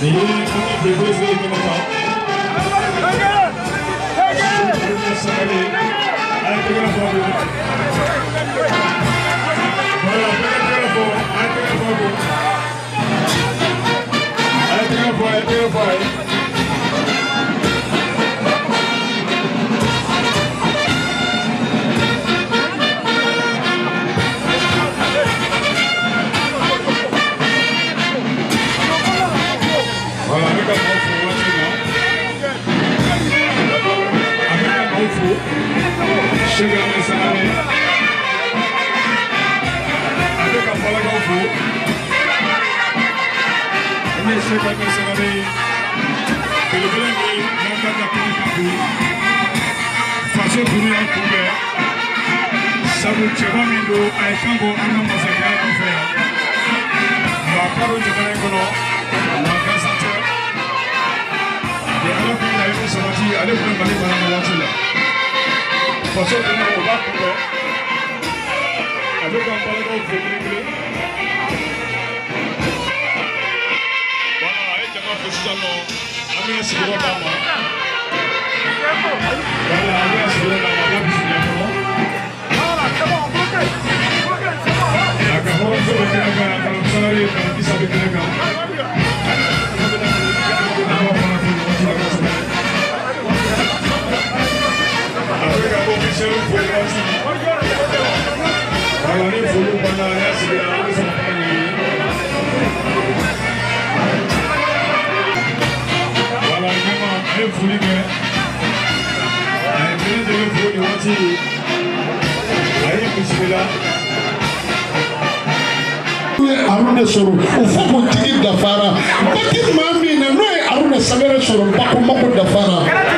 Aruna soro ufuko tigi dafara bati mami na noe aruna sabere soro bako mako dafara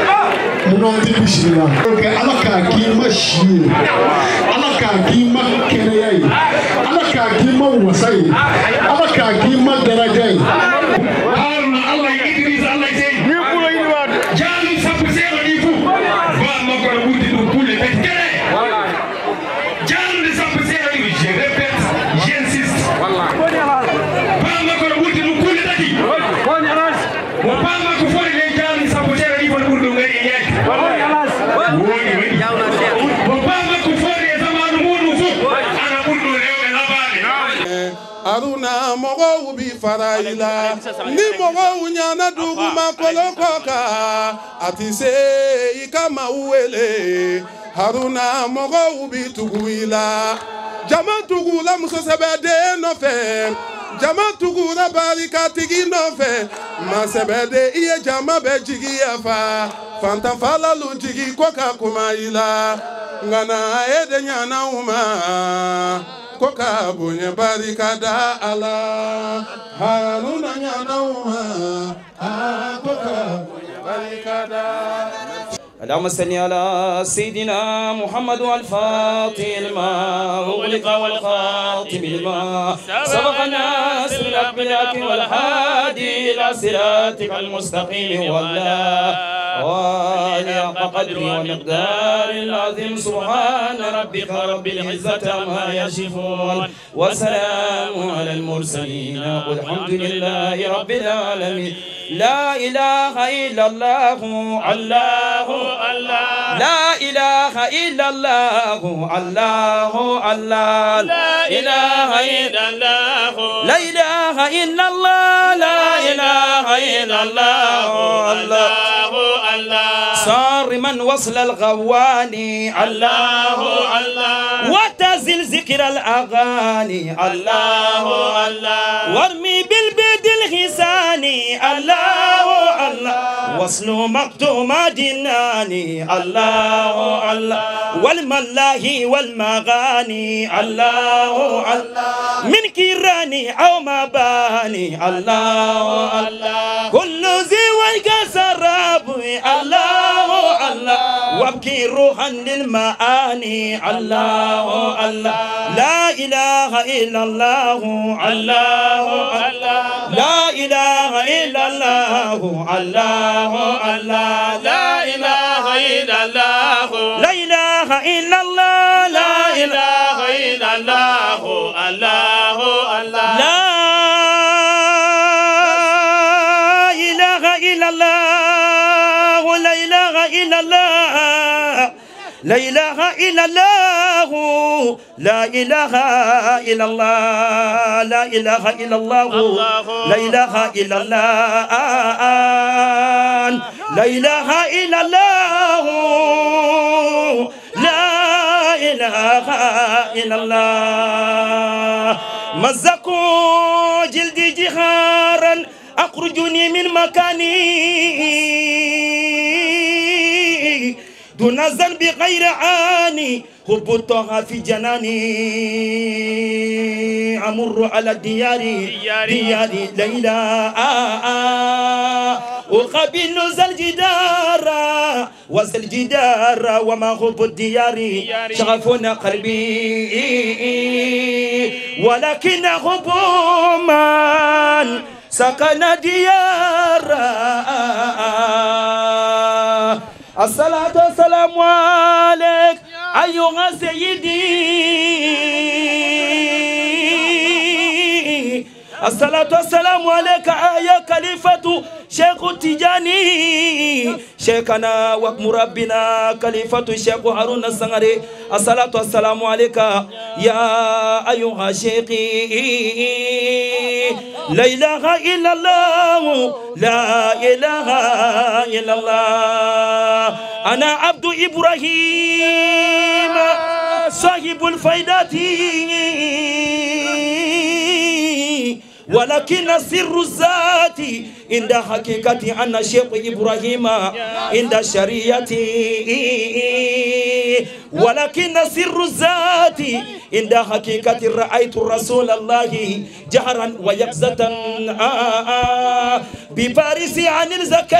muno andi bishira oke alaka kima shi alaka kima kereyai alaka kima wasai alaka kima darajai aruna Allah Idris Allah jai ni kulo ini wad jami sapusero ni fu ba mako budi no kule bekere jami sapusero ni je répète j'insiste wallah ba mako budi no kule dadi wa ba mako fori le jami sapusero ni fo burdo ngari yek Aruna mogo ubi faraila ni mogo unyana dugu makolokoka atise ikama uwele Haruna mogo ubi tuguila jama tugula musosebede nofe jama tugula barika tigi nofe masebede iye jama be jigi yafa fanta fala lunjigi koka kumaila ngana ede nyana uma koka bunye barika da ala Haruna nyana uma koka bunye barika da. اللهم صل على سيدنا محمد الفاتح لما أغلق والخاتم لما سبق الناس بالأقبلات والهادي إلى صراطك المستقيم وعلى قدر ومقدار العظيم سبحان ربك رب العزة عما يصفون وسلام على المرسلين والحمد لله رب العالمين. لا إله إلا الله الله الله لا إله إلا الله الله الله لا إله إلا الله لا إله إلا الله لا إله إلا الله الله الله صار من وصل الغواني الله الله وتزل ذكر الأغاني الله الله وارمي بالبيد الحساني الله الله وصل مكتوم جناني الله الله والملاهي والمغاني الله الله من كيراني أو مباني الله الله كل زوج سراب الله الله وابكي روحا للمعاني الله الله لا إله إلا الله الله الله لا إله إلا الله الله الله لا إله إلا الله لا إله إلا الله لا إله إلا الله الله الله لا لا إله إلا الله لا إله إلا الله لا إله إلا الله لا إله إلا الله لا إله إلا الله لا إله إلا الله مزقوا جلدي جهارا أخرجوني من مكاني دون ذنب غير عاني هبطها في جناني أمر على الديار دياري ليلى أقابل ذا الجدار وذا الجدار وما هب الديار شغفنا قلبي ولكن هب من سكن ديارا الصلاة والسلام عليك أيها سيدي الصلاة والسلام عليك يا خليفة شيخ تجاني شيخنا ومربنا خليفة شيخ هارون السنغري الصلاة والسلام عليك يا أيها شيخي لا إله إلا الله لا إله إلا الله أنا عبد إبراهيم صاحب الفائدات ولكن سر الذات عند حقيقة أن شيخ إبراهيم عند الشريعة ولكن سر الذات عند حقيقة رأيت رسول الله جهرا ويقظة ببارس عن الزكاة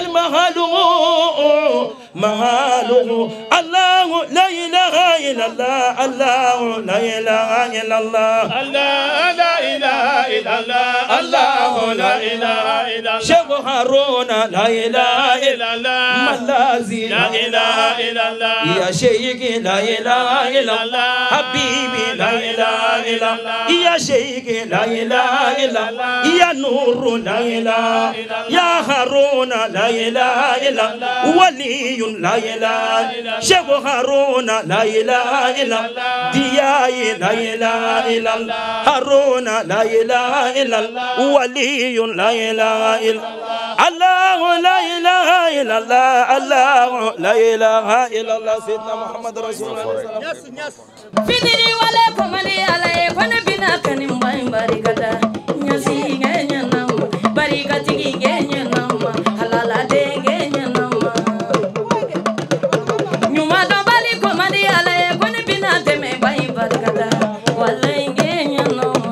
مهاله الله لا إله إلا الله الله لا إله إلا الله الله لا إله إلا الله الله لا إله إلا الله شيخ هارون لا إله إلا الله ملازي لا إله إلا الله يا شيخ لا إله إلا الله حبيبي لا إله إلا الله يا شيخ لا إله إلا الله يا نور لا إله يا هارون لا إله إلا الله ولي لا إله شيخ هارون لا إله إلا الله دياي لا إله إلا الله هارون لا إله إلا الله ولي لا إله إلا الله لا إله إلا الله الله لا إله إلا الله سيدنا محمد رسول الله fidiri wale komani alaye kone bina kanim baim barikata nyasi genya nama barikati genya nama halala de genya nama nyuma do bali komani alaye kone bina teme baim barikata wale genya nama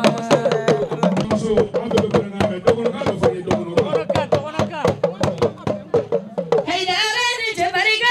hey dare ni jabariga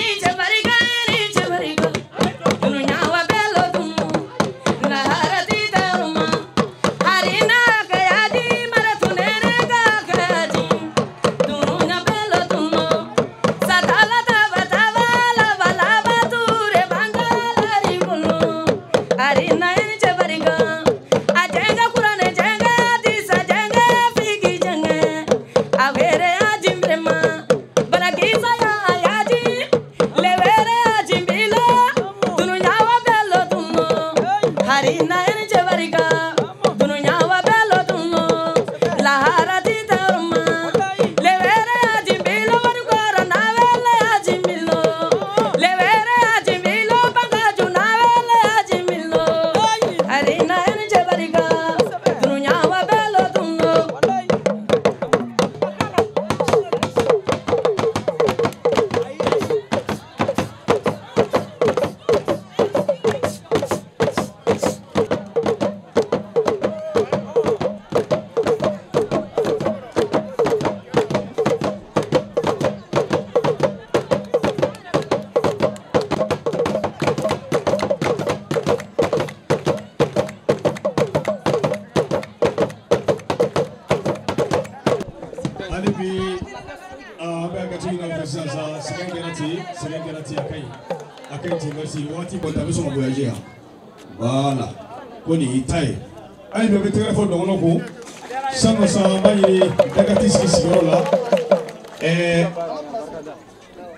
Voilà. Koni itai. Ayi bɛ téléphone dɔ kɔnɔ ko sango san b'a ɲini Dagati sigi sigiyɔrɔ la. An ka baara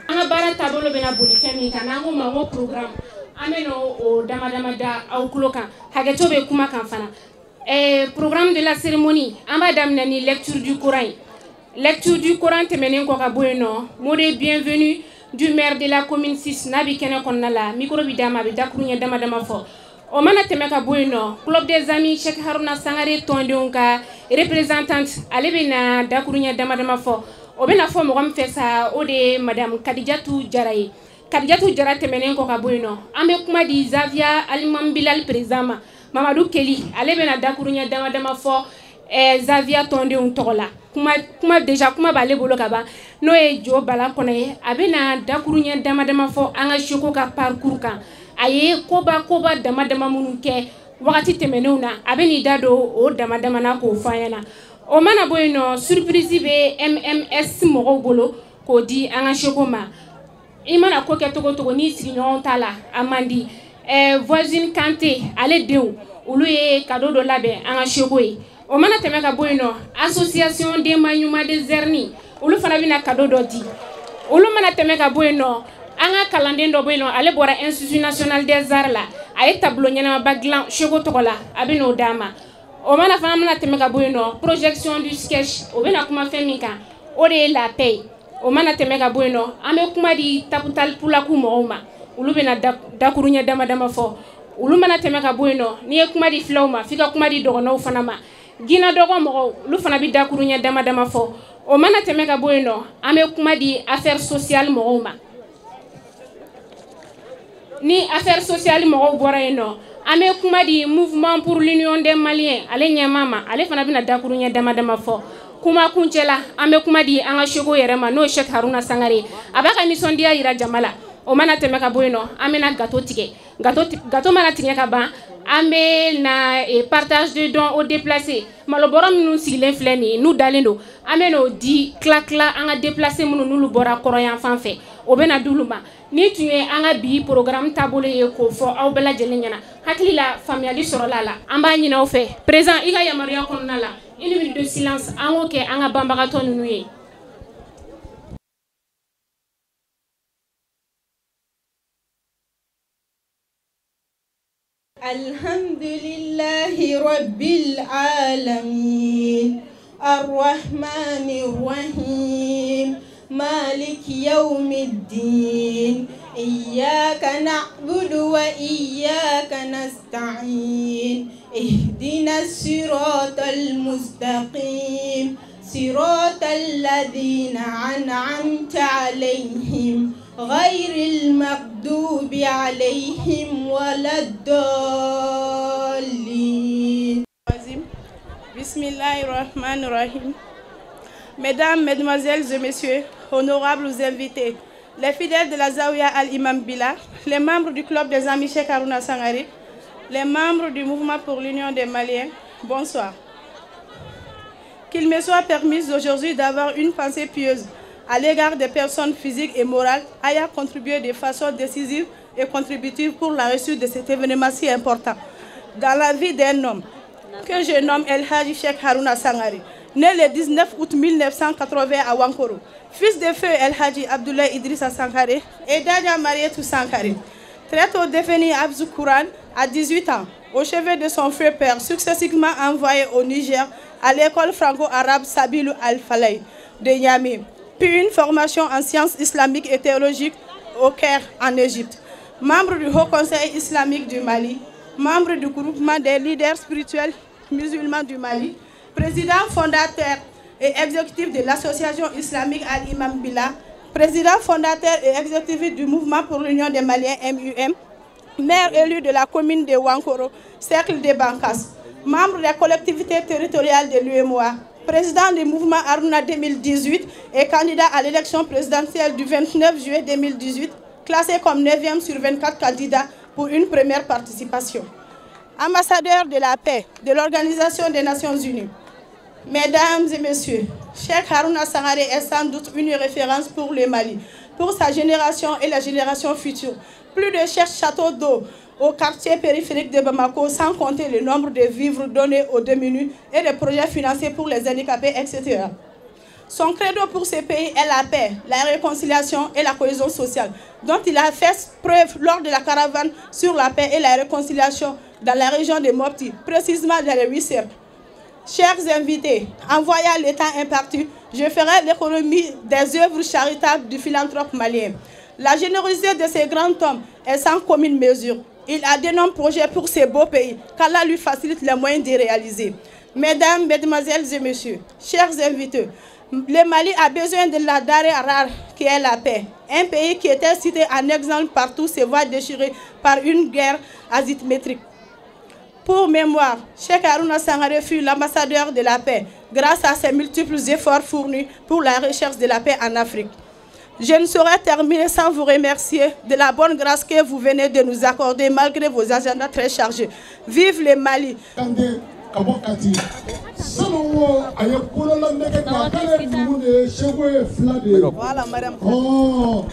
baara taabolo bɛna boli fɛn min kan n'an ko ma ko programme an bɛ n'o dama dama da aw tulo kan hakɛto bɛ kuma kan fana programme de la cérémonie an b'a daminɛ ni lecture du Coran ye lecture du Coran tɛmɛnen kɔ ka bɔ yen nɔ mot de bienvenue du maire de la commune 6 n'a bɛ kɛnɛ kɔnɔna la micro bɛ d'a ma a bɛ dakuru ɲɛ dama dama fɔ o mana tɛmɛ ka bɔ yen nɔ club des amis Cheikh Haruna Sangare tɔndenw ka représentante ale bɛ na dakuru ɲɛ dama dama fɔ o bɛ na fɔ mɔgɔ min fɛ sa o de ye madame Kadijatu Jara ye Kadijatu Jara tɛmɛnen kɔ ka bɔ yen nɔ an bɛ kuma di Zavia Alimam Bilal président ma Mamadou Keli ale bɛ na dakuru ɲɛ dama dama fɔ Zavia tɔndenw tɔgɔ la kuma b'ale bolo ka ban n'o ye Jo Bala Kɔnɛ ye a bɛ na dakuru ɲɛ dama dama fɔ an ka Seko ka parcours kan a ye koba dama dama minnu kɛ wagati tɛmɛnenw na a bɛ n'i da don o dama dama na k'o fɔ an ɲɛna o mana bɔ yen nɔ surprise bɛ MMS mɔgɔw bolo k'o di an ka Seko ma i mana ko kɛ togo togo n'i sigiɲɔgɔnw t'a la a man di voisine Kante ale denw olu ye cadeau dɔ labɛn an ka Seko ye o mana tɛmɛ ka bɔ yen nɔ association des Mayuma des Zerni olu fana bɛna cadeau dɔ di olu mana tɛmɛ ka bɔ yen nɔ an ka kalanden dɔ bɛ yen nɔ ale bɔra Institut national des arts la a ye tableau ɲɛnamaba dilan Seko tɔgɔ la a bɛ n'o d'a ma o mana fana mana tɛmɛ ka bɔ yen nɔ projection du sketch o bɛna kuma fɛn min kan o de ye la paix o mana tɛmɛ ka bɔ yen nɔ an bɛ kuma di Taputal Pulaku mɔgɔw ma olu bɛna dakuru ɲɛ dama dama fɔ olu mana tɛmɛ ka bɔ yen nɔ n'i ye kuma di filaw ma f'i ka kuma di dɔgɔnɔw fana ma Gina dɔgɔ mɔgɔw olu fana bɛ dakuru ɲɛ dama dama fɔ o mana tɛmɛ ka bɔ yen nɔ an bɛ kuma di affaire sociale mɔgɔw ma ni affaire sociale mɔgɔw bɔra yen nɔ an bɛ kuma di mouvement pour l'union des Maliens ale ɲɛmaa ma ale fana bɛna dakuru ɲɛ dama dama fɔ kuma kuncɛ la an bɛ kuma di an ka Seko yɛrɛ ma n'o ye Cheikh Haruna Sangare a b'a ka nisɔndiya yira jama la o mana tɛmɛ ka bɔ yen nɔ an bɛna gâteau tigɛ gâteau mana tigɛ ka ban an bɛ na partage de dons aux déplacés malobɔrɔ minnu sigilen filɛ nin ye n'u dalen don an bɛ n'o di tila an ka déplacés minnu n'olu bɔra kɔrɔyan fan fɛ o bɛ na di olu ma ni tun ye an ka bi programme taabolo ye k'o fɔ aw bɛɛ lajɛlen ɲɛna hakili la faamuyali sɔrɔla a la an b'a ɲini aw fɛ président i ka yamaruya kɔnɔna la une minute de silence an k'o kɛ an ka banbagatɔ ninnu ye. Alhamdulillahi Rabbil Alamin Ar-Rahmanir Rahim Malik Yawmiddin Iyyaka na'budu wa iyyaka nasta'in Ihdinas siratal mustaqim Siratal ladzina an'amta 'alaihim غير المغضوب عليهم ولا الضالين. Bismillahirrahmanirrahim. Mesdames, Mesdemoiselles et Messieurs, honorables invités, les fidèles de la Zawiya Al-Imam Bila, les membres du club des amis Cheikh Haruna Sangare, les membres du mouvement pour l'union des Maliens, bonsoir. Qu'il me soit permis aujourd'hui d'avoir une pensée pieuse à l'égard des personnes physiques et morales ayant contribué de façon décisive et contributive pour la réussite de cet événement si important dans la vie d'un homme que je nomme El Hadji Cheikh Haruna Sangare, né le 19 août 1980 à Wankoro, fils de feu El Hadji Abdoulaye Idrissa Sankare et d'Adja Marietou Sankare. Très tôt devenu Abzou Kouran à 18 ans, au chevet de son frère père, successivement envoyé au Niger à l'école franco-arabe Sabilou Al-Falay de Niamey, puis une formation en sciences islamiques et théologiques au Caire en Égypte. Membre du Haut Conseil islamique du Mali, membre du groupement des leaders spirituels musulmans du Mali, président fondateur et exécutif de l'association islamique Al-Imam Bila, président fondateur et exécutif du mouvement pour l'union des Maliens MUM, maire élu de la commune de Wankoro, cercle de Bankas, membre des collectivités territoriales de l'UMOA, président du mouvement Aruna 2018 et candidat à l'élection présidentielle du 29 juillet 2018, classé comme 9e sur 24 candidats pour une première participation. Ambassadeur de la paix de l'Organisation des Nations Unies. Mesdames et messieurs, Cheikh Haruna Sangare est sans doute une référence pour le Mali, pour sa génération et la génération future. Plus de châteaux d'eau au quartier périphérique de Bamako, sans compter le nombre de vivres donnés aux démunis et de projets financés pour les handicapés, etc. Son credo pour ce pays est la paix, la réconciliation et la cohésion sociale, dont il a fait preuve lors de la caravane sur la paix et la réconciliation dans la région de Mopti, précisément dans les 8 cercles. Chers invités, en voyant l'état imparti, je ferai l'économie des œuvres charitables du philanthrope malien. La générosité de ces grands hommes est sans commune mesure. Il a d'énormes projets pour ces beaux pays, qu'Allah lui facilite les moyens d'y réaliser. Mesdames, Mesdemoiselles et Messieurs, chers invités, le Mali a besoin de la denrée rare qui est la paix. Un pays qui était cité en exemple partout se voit déchiré par une guerre asymétrique. Pour mémoire, Cheikh Harouna Sangaré fut l'ambassadeur de la paix grâce à ses multiples efforts fournis pour la recherche de la paix en Afrique. Je ne saurais terminer sans vous remercier de la bonne grâce que vous venez de nous accorder malgré vos agendas très chargés. Vive le Mali! Voilà, madame. Oh,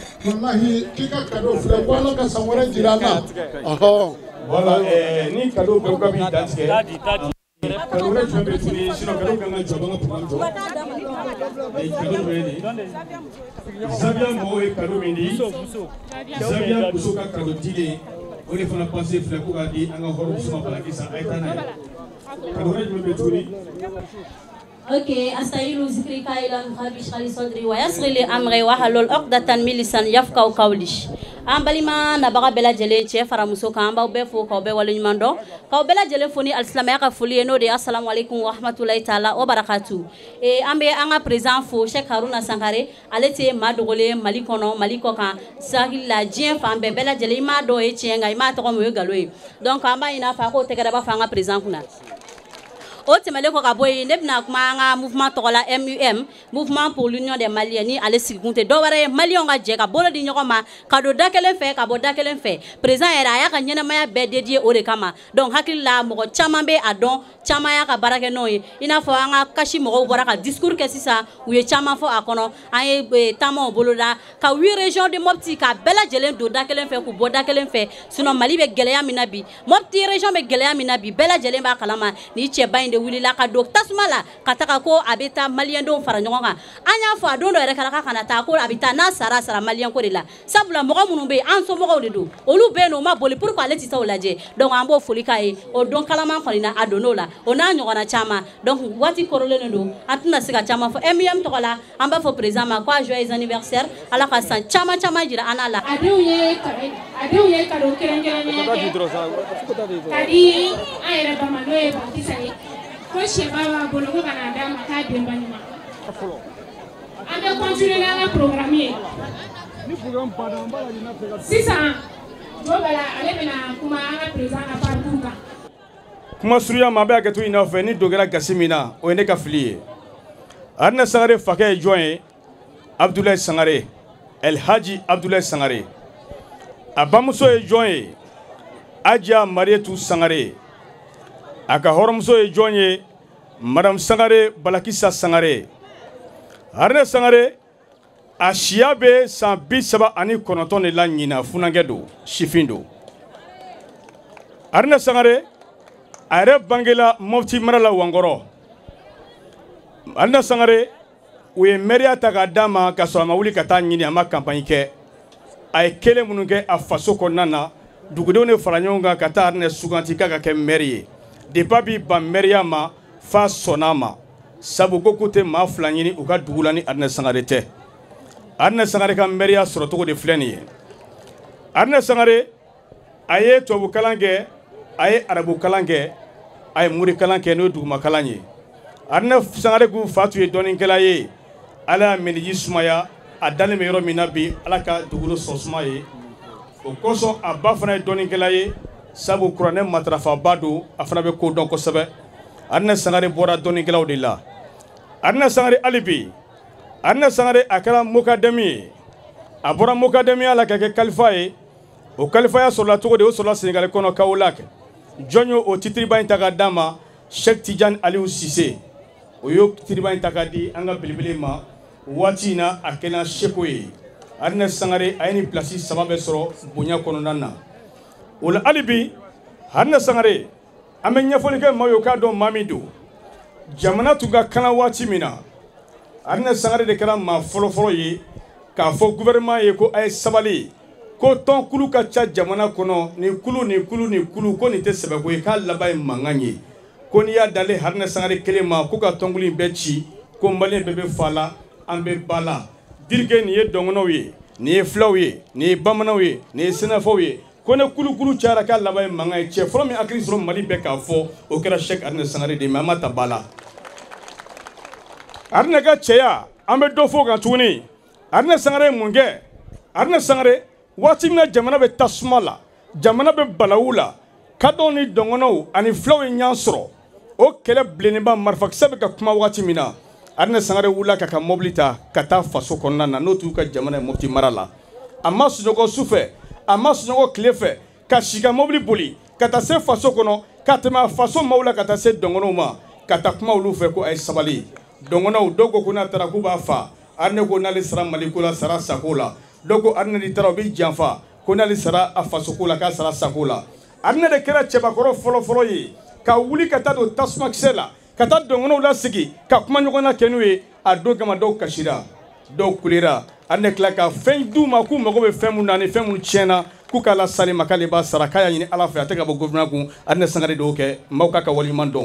voilà, ni cadeau bɛɛ ka b'i dantigɛ cadeau wɛrɛ jumɛn bɛ tuguni sinon cadeau kan ka jɔ an ka programme jɔ cadeau dɔ ye nin Zabia mɔgɔw ye cadeau min di Zabia muso ka cadeau dilen o de fana passé filɛ ko k'a di an ka hɔrɔn muso ma Balaki san a ye taa n'a ye cadeau wɛrɛ jumɛn bɛ tuguni. Ok, astaghfiru zikri kailan khabish khali sadri wa yasri li amri wa halul uqdatan min lisan yafqahu qawli. Ambalima na baga bela jele che faramuso kan baw be fo ko be wala nyumando ko bela jele foni alislamaya ka fuli no de assalamu alaikum wa rahmatullahi taala wa barakatuh. Ambe anga présent fo Cheikh Harouna Sangaré alete madogole Mali kono Mali ko kan sahil la jien fa ambe bela jele ma do e chenga ma to ko mo galoe donc amba ina fa ko tegara ba fa anga présent kuna. Au temele ko kaboy nebna kuma nga mouvement tokola MUM mouvement pour l'union des Maliens ni ale sigunte do ware Maliens nga je ka bolo di nyokoma ka do dakelen fe ka bo dakelen fe président era ya ka nyena maya be dédié o de kama donc hakilla mo chama be adon chama ya ka barake noy ina fo nga kashi mo bora ka discours ke sisa u ye chama fo akono ay tamo bolo da ka 8 régions de Mopti ka bela jelen do dakelen fe ku bo dakelen fe sinon Mali be geleya minabi Mopti région be geleya minabi bela jelen ba kalama ni che de wili la ka do tasmala kataka ko abeta Malien don fara nyonga anya fo adondo ere kala kana ta ko abita na sara Malien ko de la sabula mo munu be anso mo de do olu be no ma boli pour ko aleti sa olaje donc ambo folika e o don kalama ko na adono la ona nyogona chama donc wati korole no do atuna siga chama fo MUM to la amba fo président ma ko joyeux anniversaire ala ka san chama jira anala adouye ka do kerengere kadi ayere ba maloe ba kisani ko sheba bolo ko kana da maka demba nyuma ande continuer na programme ni programme pas dans la dina faire sisa do bala ale bena kuma ana président na partout ka kuma suruya ma be akatu ina fe ni dogera gasimina o ne ka filier Harouna Sangaré fakɛ joint Abdoulaye Sangaré El Hadji Abdoulaye Sangaré a bamuso ye joint Adja Marietou Sangaré aka hɔrɔmuso ye jɔn ye Madame Sangaré Balakissa Sangaré. Harouna Sangaré a siya be san 39 de la ɲina funangɛ do sifin do. Harouna Sangaré a yɛrɛ bangela Mopti mara la Wankɔrɔ. Harouna Sangaré u ye mairia ta k'a d'a ma ka sɔrɔ a ma wuli ka taa ɲini a ma campagne kɛ a ye kelen minnu kɛ a faso kɔnɔna na dugudenw de fara ɲɔgɔn kan ka taa Harouna suganti k'a ka kɛ maire ye. Depuis bi ban mairia ma fa sɔnna ma sabu ko k'u tɛ maa fila ɲini u ka dugu la ni Harouna Sangaré tɛ. Harouna Sangaré ka mairia sɔrɔ cogo de filɛ nin ye. Harouna Sangaré a ye tubabu kalan kɛ a ye arabu kalan kɛ a ye mori kalan kɛ n'o ye duguma kalan ye. Harouna Sangaré k'u fa tun ye dɔnnikɛla ye ala y'a miniji sumaya a dalen bɛ yɔrɔ min na bi ala ka dugukolo sɔn suma ye o kosɔn a ba fana ye dɔnnikɛla ye sabu kuranɛ matarafaba don a fana bɛ ko dɔn kosɛbɛ. Harouna Sangaré bɔra dɔnnikɛlaw de la. Harouna Sangaré hali bi Harouna Sangaré a kɛra mokadɛmi ye a bɔra mokadɛmiya la ka kɛ kalifa ye o kalifaya sɔrɔla cogo de o sɔrɔla Sénégal kɔnɔ Kaolack jɔn ye o titiriba in ta k'a d'a ma Cheikh Tidiane Aliou Cissé o y'o titiriba in ta k'a di an ka belebele ma waati in na a kɛra seko ye. Harouna Sangaré a ye nin pilasi 3 bɛɛ sɔrɔ bonya kɔnɔna na. O la hali bi Harouna Sangaré an bɛ ɲɛfɔli kɛ maaw ye k'a dɔn maa min don jamana tun ka kalan waati min na Arne Sangare de kɛra maa fɔlɔfɔlɔ ye k'a fɔ gouvernement ye ko a ye sabali ko tɔn kulu ka ca jamana kɔnɔ ni kulu ko nin tɛ sɛbɛko ye k'a laban ye mankan ye ko n'i y'a dale Arne Sangare kelen ma ko ka tɔnkulu in bɛɛ ci ko maliyɛn bɛɛ bɛ fa la an bɛ ba la dirike nin ye dɔngɔnɔw ye nin ye filaw ye nin ye bamananw ye nin ye sɛnɛfɔw ye ko ne kulu cayara k'a laban ye mankan ye cɛ fɔlɔ min hakili sɔrɔ Mali bɛɛ k'a fɔ o kɛra Cheikh Arne Sangare de mais an ma ta ba la Arne ka cɛya an bɛ dɔ fɔ kan tuguni Arne Sangare ye mun kɛ Arne Sangare waati min na jamana bɛ tasuma la jamana bɛ balawu la kadɔw ni dɔngɔnɔw ani filaw ye ɲɔgɔn sɔrɔ o kɛlɛ bilennenba marifakisɛ bɛ ka kuma waati min na Arne Sangare wulila ka mobili ta ka taa faso kɔnɔna na n'o t'u ka jamana ye Mopti mara la a ma sunɔgɔ su fɛ a ma sunɔgɔ tile fɛ ka si ka mobili boli ka taa se faso kɔnɔ ka tɛmɛ faso maaw la ka taa se dɔngɔnɔw ma ka taa kuma olu fɛ ko a ye sabali dɔngɔnɔw dɔw ko n'a taara k'u b'a fa Arne ko n'ale sara Maliko la sara sago la dɔw ko Arne de taara o bɛ janfa ko n'ale sara a fasoko la k'a sara sago la Arne de kɛra cɛbakɔrɔ fɔlɔfɔlɔ ye ka wuli ka taa don tasumakisɛ la ka taa dɔngɔnɔw lasigi ka kuma ɲɔgɔnna kɛ n'u ye a don kama dɔw kasira dɔw kulera Arne tila ka fɛn d'u ma k'u mago bɛ fɛn mun na ni fɛn mun tiɲɛna k'u k'a lasali ma k'ale b'a sara k'a y'a ɲini Ala fɛ a tɛ ka bɔ gouvernement kun Arne Sangare de y'o kɛ maaw k'a ka waleɲuman dɔn.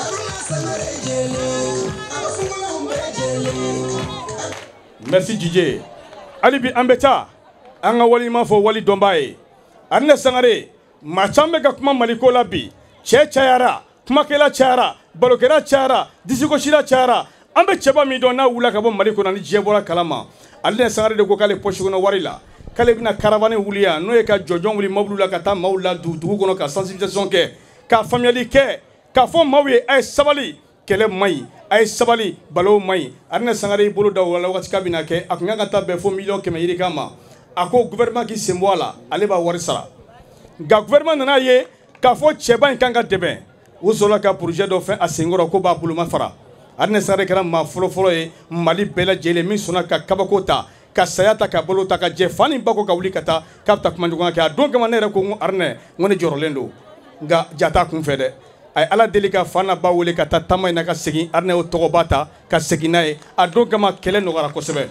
Merci DJ. Hali bi an bɛ taa an ka waleɲuman fɔ wali dɔnbaa ye Arne Sangare maa caman bɛ ka kuma Maliko la bi cɛ cayara kumakɛla cayara barokɛla cayara disikosila cayara an bɛ cɛba min dɔn n'a wulila ka bɔ Mali kɔnɔ ni diɲɛ bɔra kalama Arne Sangare de ko k'ale poche kɔnɔ wari la k'ale bɛna caravane wuli yan n'o ye ka jɔjɔn wuli mobili la ka taa maaw la dugu kɔnɔ ka sensibilisation kɛ ka faamuyali kɛ k'a fɔ maaw ye a ye sabali kɛlɛ man ɲi a ye sabali balo man ɲi Arne Sangare y'i bolo da o la waati k'a bɛna kɛ a tun kan ka taa bɛn fo miliyɔn 100 yirikan ma a ko gouvernement k'i sen bɔ a la ale b'a wari sara nka gouvernement nana ye k'a fɔ cɛba in kan ka dɛmɛ u sɔrɔla ka projet dɔ fɛn a senkɔrɔ ko b'a boloma fara Arne Sangare kɛra maa fɔlɔfɔlɔ ye Mali bɛɛ lajɛlen min sɔnna ka kabako ta ka saya ta ka bolo ta ka jɛ fa ni ba ko ka wuli ka taa k'a bɛ taa kuma ɲɔgɔn kɛ a don kama ne yɛrɛ ko n ko Arne n ko ne jɔrɔlen don nka ja t'a kun fɛ dɛ a ye Ala deli ka fa n'a ba wele ka taa taama in na ka segin Arne y'o tɔgɔba ta ka segin n'a ye a don kama kɛlɛ nɔgɔyara kosɛbɛ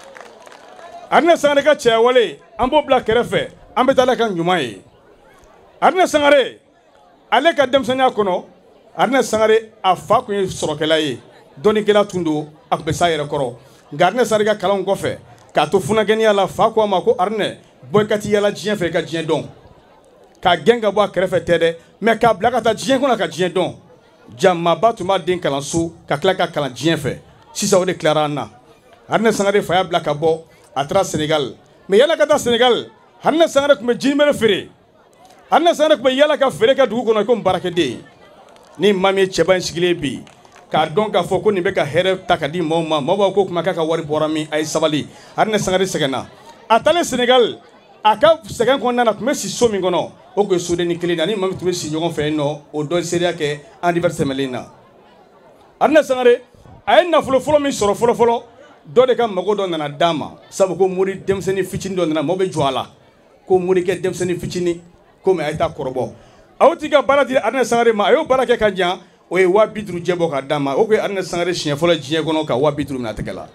Arne Sangare ka cɛyawale an b'o bila kɛrɛfɛ an bɛ taa ala ka ɲuman ye Arne Sangare ale ka denmisɛnniya kɔnɔ Arne Sangare a fa tun ye sɔrɔkɛla ye dɔnnikɛla tun don a tun bɛ s'a yɛrɛ kɔrɔ nka Arne Sangare ka kalanw kɔfɛ k'a to funakɛniya la fa ko a ma ko Arne bɔ i ka t'i yala diɲɛ fɛ i ka diɲɛ dɔn k'a gɛn ka bɔ a kɛrɛfɛ tɛ dɛ mais k'a bila ka taa diɲɛ kɔnɔ ka diɲɛ dɔn jamaba tun b'a den kalan so ka tila ka kalan diɲɛ fɛ sisan o de tilara an na Arne Sangare fa y'a bila ka bɔ a taara Sénégal mais yala ka taa Sénégal Arne Sangare tun bɛ jinimere feere Arne Sangare tun bɛ yala ka feere kɛ dugu kɔnɔ comme baarakɛden ni maa min ye cɛba in sigilen bi k'a dɔn k'a fɔ ko nin bɛ ka hɛrɛ ta ka di maaw ma maaw b'a ko kuma k'a ka wari bɔra min a ye sabali Arne Sangare sɛgɛnna a taalen Sénégal a ka sɛgɛn kɔnɔna na tun bɛ si so min kɔnɔ o tun ye soden kelen na ni maa min tun bɛ si ɲɔgɔn fɛ yen nɔ o dɔ seereya kɛ anniversaire tɛmɛnen na Arne Sangare a ye nafolo fɔlɔ min sɔrɔ fɔlɔ dɔ de ka mago dɔ nana d'a ma sabu ko mori denmisɛnnin fitinin dɔ nana maaw bɛ jɔ a la ko morikɛ denmisɛnnin fitinin ko mais a ye taa kɔrɔbɔ a y'o tigi ka baara di Arne Sangare ma a y'o baara kɛ ka ɲa o ye 50 jɛ bɔ k'a d'a ma o ko Arne Sangare siɲɛ fɔlɔ diɲɛ kɔnɔ ka 50 minɛ a tɛgɛ la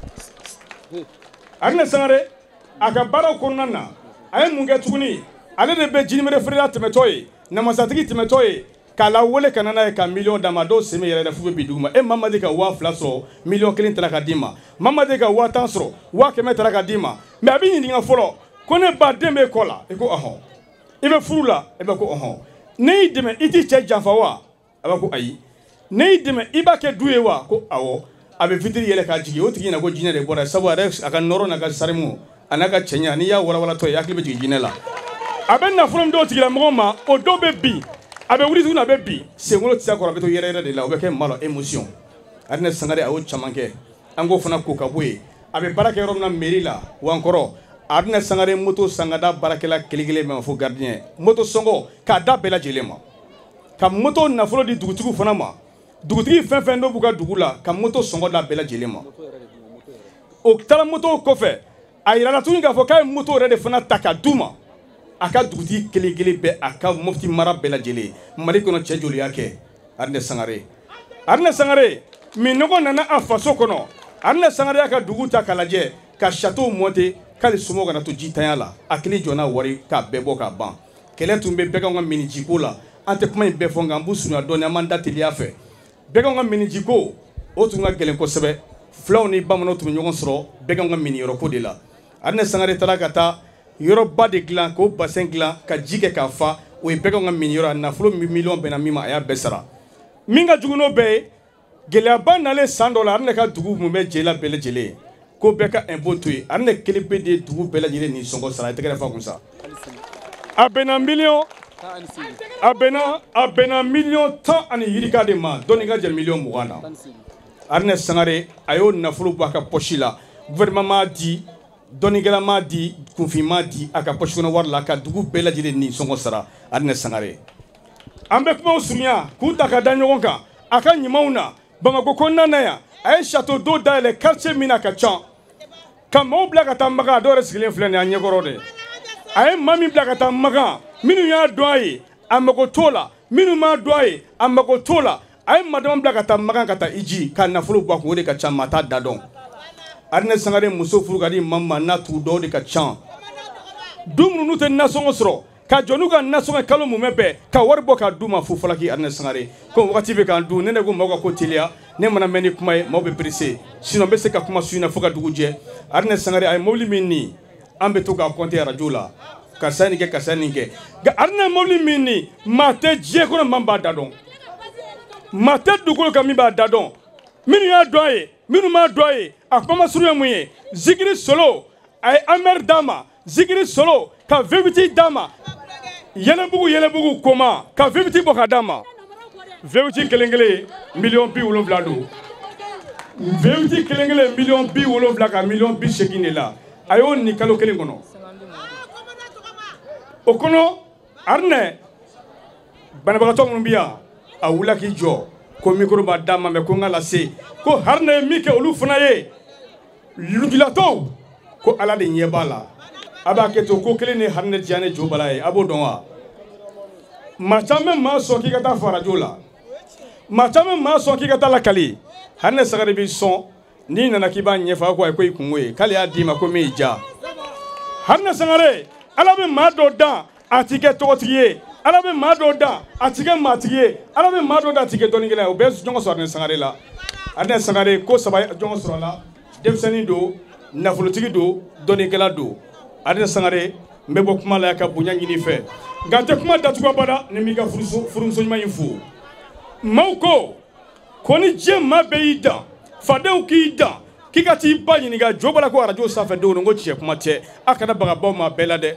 Arne Sangare a ka baaraw kɔnɔna na a ye mun kɛ tuguni ale de bɛ jinimere feerela tɛmɛtɔ ye namasatigi tɛmɛtɔ ye k'a lawele ka na n'a ye ka miliyɔn d'a ma dɔw sen bɛ yɛrɛ f'u bɛ bin dugu ma e maa ma deli ka 2000 sɔrɔ miliyɔn 1 taara ka d'i ma maa ma deli ka 5000 sɔrɔ 100 taara ka d'i ma mais a bɛ ɲininka fɔlɔ ko ne ba den bɛ kɔ la i ko ɔhɔn i bɛ furu la i bɛ ko ɔhɔn ne y'i dɛmɛ i t'i cɛ janfa wa a b'a ko ayi ne y'i dɛmɛ i b'a kɛ du ye wa ko awɔ a bɛ fitiri yɛlɛ k'a jigin o tigi ɲɛna ko jinɛ de bɔra sabu a yɛrɛ a ka nɔrɔ n'a ka sarimu a n'a ka cɛɲa n'i y'a walawalatɔ ye hakili bɛ jigin jinɛ la a bɛ nafolo min d'o tigilamɔgɔ ma o dɔw bɛ bin a bɛ wuli tuguni a bɛ bin senkolo tɛ se a kɔrɔ a bɛ to yɛrɛ de la o bɛ kɛ maa la émotion Arne Sangare a y'o caman kɛ an k'o fana ko ka bɔ yen a bɛ baara kɛ yɔrɔ min na mairie la Wankɔrɔ Arne Sangare moto san ka da baarakɛla kelen-kelen bɛɛ ma fo gardien moto sɔngɔ k'a da bɛɛ lajɛlen ma ka moto nafolo di dugutigiw fana ma dugutigi fɛn fɛn dɔ b'u ka dugu la ka moto sɔngɔ da bɛɛ lajɛlen ma o taara moto kɔfɛ a yirala tuguni k'a fɔ k'a ye moto yɛrɛ de fana ta ka d'u ma a ka dugutigi kelen-kelen bɛɛ a ka Mopti mara bɛɛ lajɛlen Mali kɔnɔ cɛ joli y'a kɛ Arne Sangare min nɔgɔ nana a faso kɔnɔ Arne Sangare ka dugu ta k'a lajɛ ka château monter k'ale somɔgɔw kana to jitanya la a kelen jɔnna wari k'a bɛɛ bɔ k'a ban kɛlɛ tun bɛ bɛɛ ka minijiko la an tɛ kuma in bɛɛ fɔ nka an b'u surunya dɔɔni an b'an da teliya fɛ bɛɛ ka minijiko o tun ka gɛlɛn kosɛbɛ fulaw ni bamananw tun bɛ ɲɔgɔn sɔrɔ bɛɛ ka miniyɔrɔko de la Arne Sangare taara ka taa yɔrɔba de dilan k'o bassin dilan ka ji kɛ k'a fa o ye bɛɛ ka miniyɔrɔ nafolo miliyɔn bɛnna min ma a y'a bɛɛ sara min ka jugu n'o bɛɛ ye gɛlɛyaba nalen san dɔ la Arne ka dugu mun bɛ jɛ la bɛɛ lajɛlen ko bɛɛ ka impôt to yen Arne kelen pe de dugu bɛɛ lajɛlen ni sɔngɔ sara a tɛgɛ fa kun sa a bɛnna miliyɔn miliyɔn 10 ani yirika de ma dɔnni ka jɛ miliyɔn 20 na Arne Sangare a y'o nafolo bɔ a ka poche la gouvernement m'a di dɔnnikɛla m'a di kunfin m'a di a ka poche kɔnɔ wari la ka dugu bɛɛ lajɛlen ni sɔngɔ sara Arne Sangare an bɛ kumaw surunya k'u ta ka da ɲɔgɔn kan a ka ɲumanw na Bamako kɔnɔna na yan a ye château d'eau dayɛlɛ quartier min na ka ca ka maaw bila ka taa Makan a dɔw yɛrɛ sigilen filɛ nin ye a ɲɛkɔrɔ dɛ a ye maa min bila ka taa Makan minnu y'a dɔn a ye a mago t'o la minnu m'a dɔn a ye a mago t'o la a ye maa dama bila ka taa Makan ka taa Iji ka nafolo bɔ a kun o de ka ca maa t'a da dɔn Arne Sangare muso furu ka di maa min ma n'a tugu dɔw de ka ca du minnu n'u tɛ nasɔngɔ sɔrɔ ka jɔn n'u ka nasɔngɔ kalo mumɛ bɛɛ ka wari bɔ ka d'u ma fu falaki Arne Sangare ko wagati bɛ k'an dun ne ko maaw ka ko teliya ne mana mɛn ni kuma ye maaw bɛ pressé sinon n bɛ se ka kuma su in na fo ka dugu jɛ Arne Sangare a ye mobili min ni an bɛ to k'a compter radio la karisa nin kɛ karisa nin kɛ nka Arne mobili min ni maa tɛ diɲɛ kɔnɔ maa b'a da dɔn maa tɛ dugukolo kan min b'a da dɔn minnu y'a dɔn a ye minnu m'a dɔn a ye a kuma surun ye mun ye zikiri solo a ye Amer d'a ma zikiri solo ka V8 d'a ma yɛlɛbugu koma ka V8 bɔ ka d'a ma V8 kelen miliyɔn 70 don V8 kelen miliyɔn 70 ka miliyɔn 80 de la a y'o ni kalo kelen kɔnɔ o kɔnɔ Arne banabagatɔ minnu bɛ yan a wulila k'i jɔ ko micro b'a d'a ma mɛ ko n ka lase ko Arne ye min kɛ olu fana ye lujuratɔw ko Ala de ɲɛ b'a la a b'a kɛ to ko kelen ni Arne Diané jo bala ye a b'o dɔn wa maa caman maa sɔn k'i ka taa fɔ radio la maa caman maa sɔn k'i ka taa lakali Arne Sangare b'i sɔn n'i nana k'i b'a ɲɛfɔ ko ayi ko i kungo ye k'ale y'a d'i ma ko min y'i ja Arne Sangare Ala bɛ maa dɔ dan a ti kɛ tɔgɔtigi ye Ala bɛ maa dɔ dan a ti kɛ maatigi ye Ala bɛ maa dɔ dan a ti kɛ dɔnnikɛla ye o bɛɛ ɲɔgɔn sɔrɔ Arne Sangare la Arne Sangare ko saba ɲɔgɔn sɔrɔ la denmisɛnnin don nafolotigi don dɔnnikɛla don Arne Sangare n bɛ bɔ kuma la ka bonya ɲini fɛ nka n tɛ kuma datugu abada ni m'i ka furumuso ɲuman in fo maaw ko ni diɲɛ maa bɛɛ y'i dan fadenw k'i dan k'i ka t'i ba ɲininka jo bala ko radio sanfɛ denw ko tiɲɛ kuma tɛ a kana bagabaw ma bɛɛ la dɛ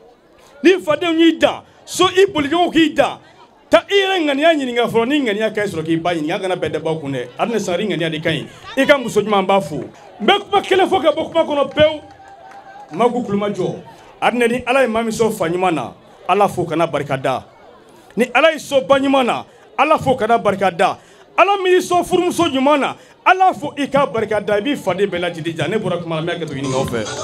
ni fadenw y'i dan so i bolijogow k'i dan ta i yɛrɛ ŋaniya ɲininka fɔlɔ ni ŋaniya ka ɲi sɔrɔ k'i ba ɲininka a kana bɛɛ dabaw kun dɛ Arne Sangare ŋaniya de ka ɲi i ka muso ɲuman b'a fo n bɛ kuma kelen fɔ ka bɔ kuma kɔnɔ pewu ma k'u kulumajɔ Arne ni Ala ye maa min sɔn fa ɲuman na Ala fo kana barika da ni Ala y'i sɔn ba ɲuman na Ala fo kana barika da Ala min y'i sɔn furumuso ɲuman na Ala fo i ka barika da i b'i faden bɛɛ lajɛlen ja ne bɔra kuma la n bɛ hakɛto ɲini aw fɛ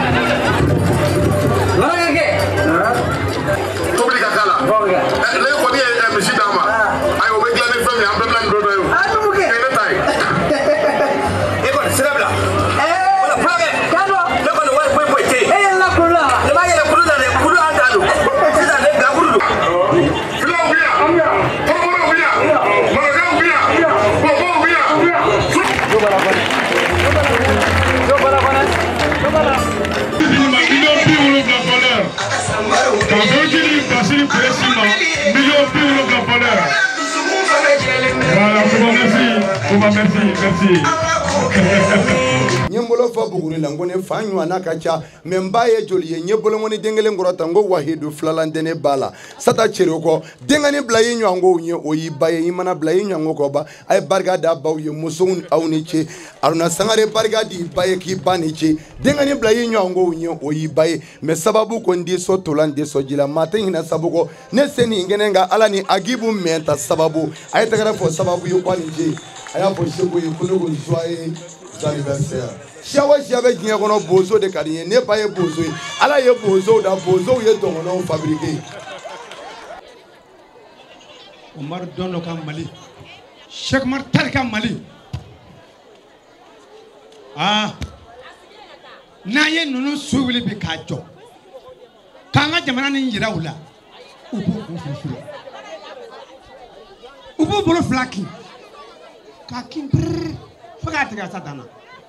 Publica kala. Merci. Nyembolo fa buguri la ngone fa nywana kacha memba ye joli ye nyebolo ngoni dengele ngorota ngo wahidu flalantene bala sata cheroko dengani blaye nyango nye oyi baye imana blaye nyango ko ba ay barga da baw ye musun awniche aruna sangare barga di baye ki baniche dengani blaye nyango nye oyi baye me sababu ko ndi so tolande so jila matin hina sabugo ne seni ngenenga alani agibu menta sababu ay tagara fo sababu yo kwani je aya fo shego ye kunugo joie anniversaire shawa shabe ginya kono bozo de kadiye ne ba ye bozo ala ye bozo da bozo ye dongono fabriquer Omar dono kam Mali Sheikh Mar tarka Mali na ye nunu suwili bi kajo kanga jamana ni njira wula ubu bolo flaki ka kimbrr faga tiga sadana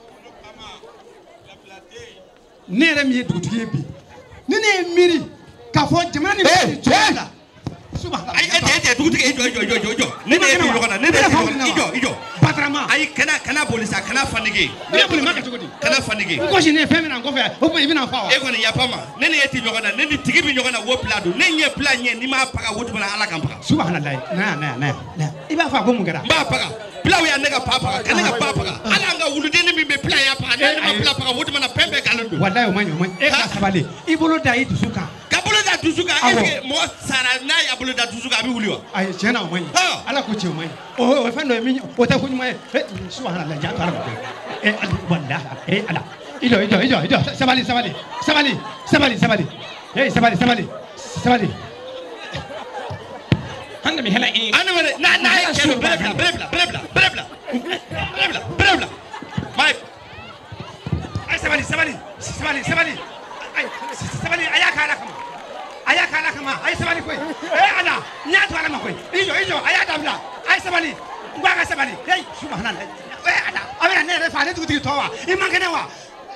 nere mi dugutigi bi ni ne miri ka fo jamana ni bi jola subhanallah ay dugutigi jo ne ne bi lokana ne ne ijo patrama ay kana polisa kana fanige ne boli maka togodi kana fanige ko je ne femina ngo fe o bi na fa e ko ne yapama ne ne yeti lokana ne ni tigi bi lokana wo plado ne nye plan nye ni ma paga wotu bana ala kan paga subhanallah na iba fa ko mun gara ba paga Pila we nega papa kanega papa ala nga wulude ni be pila ya pa ne ma pila pa wotu mana pembe kalando wallahi o manyo e ka sabale ibolo da itu suka kabolo da tusuka eske mo sara na ya bolo da tusuka bi wuliwa ay jena o manyo ala ko che o manyo o fa no mi o ta ko ni mai subhanallah ja tara e wallahi ala ijo sabali hey sabali Anda mi hela e ana wala na kero brebla mai ay sabali ay ayaka kama ay sabali koy ana nyaatu ala ma koy ijo ayata bla ay sabali ngwaga sabali hey subhanallah ana abena ne refa ne tuti towa imangene wa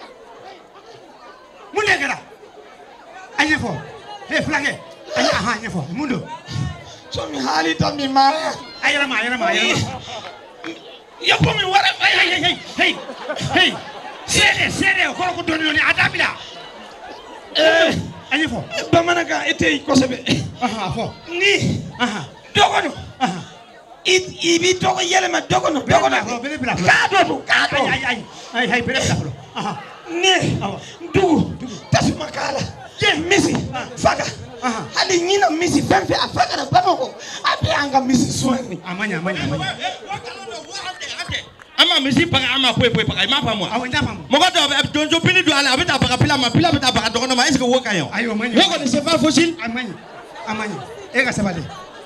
munde gara ay fo hey flage ay aha nyefo mundo so mi hali to mi mara ayra ma ya ko mi wara hey sere ko ko doni adabila ani fo bamanaka ete ko sebe aha fo ni aha dogono aha ibi to ko yele ma dogono kado ay bere bla aha ni du tasuma kala ye misi faga hali nyina misi femfe afaka na bamako abi anga misi swani amanya ama misi paga ama poe paga ma pamo awenda pamo mogoto donjo pini do ala abita paga pila bita paga dogono ma eske woka yo ayo manya woko ni sefa fosil amanya ega sabale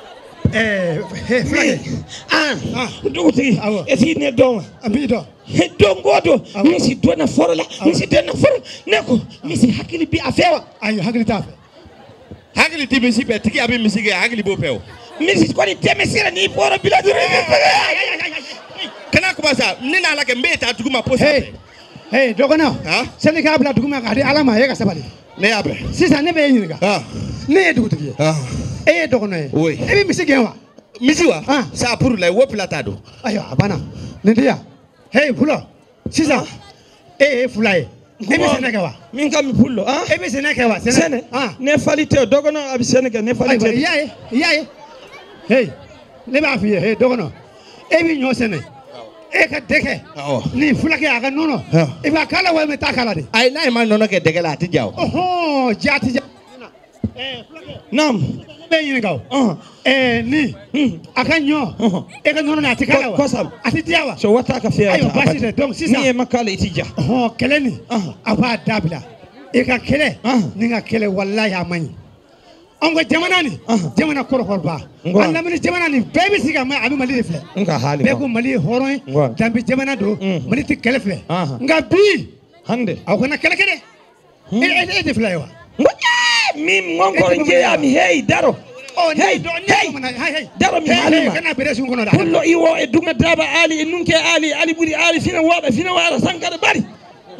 flage duguti esi ne don abido dongodo misi dona forola neko misi hakili bi afewa ayo hakili tafe hakili ti misi pe tiki abi misi ge hakili bo peo misi ko ni temesira ni poro bila dure kana ko basa nina la ke mbeta duguma posa hey dogono sene ka bla duguma ga di alama ye ka sabali ne abe sisa ne be yinga ne duguti dogono e misi ge wa misi wa sa pour la wo platado ayo abana ndia hey fulo sisa fulai ebe seneke wa min kam pullo ebe seneke wa sene ne falite dogono abi seneke ne falite yaye hey le ba fi hey dogono ebi nyo sene e ka deke ni fulake aga nono e ba kala wa me takala de ay nay man nono ke deke la ti jaw jati nam be yin gaw ni akanyo e ka nono na tikala wa kosam ati diawa so wata ka fiya ayo basite donc sisa ni e makala itija keleni aba dabla e ka kele ni ga kele wallahi amani ongo jamana korba Allah mini jamana ni bebe siga ma abi mali refle nga hali be ko mali horon dambi jamana do mali ti kele fle nga bi hande akona kele e de fle wa mi ngongo nje ya mi hey daro hey daro mi halima kana bere sun kono da kullo iwo e dunga daba ali e nunke ali buri ali fina wada sankare bari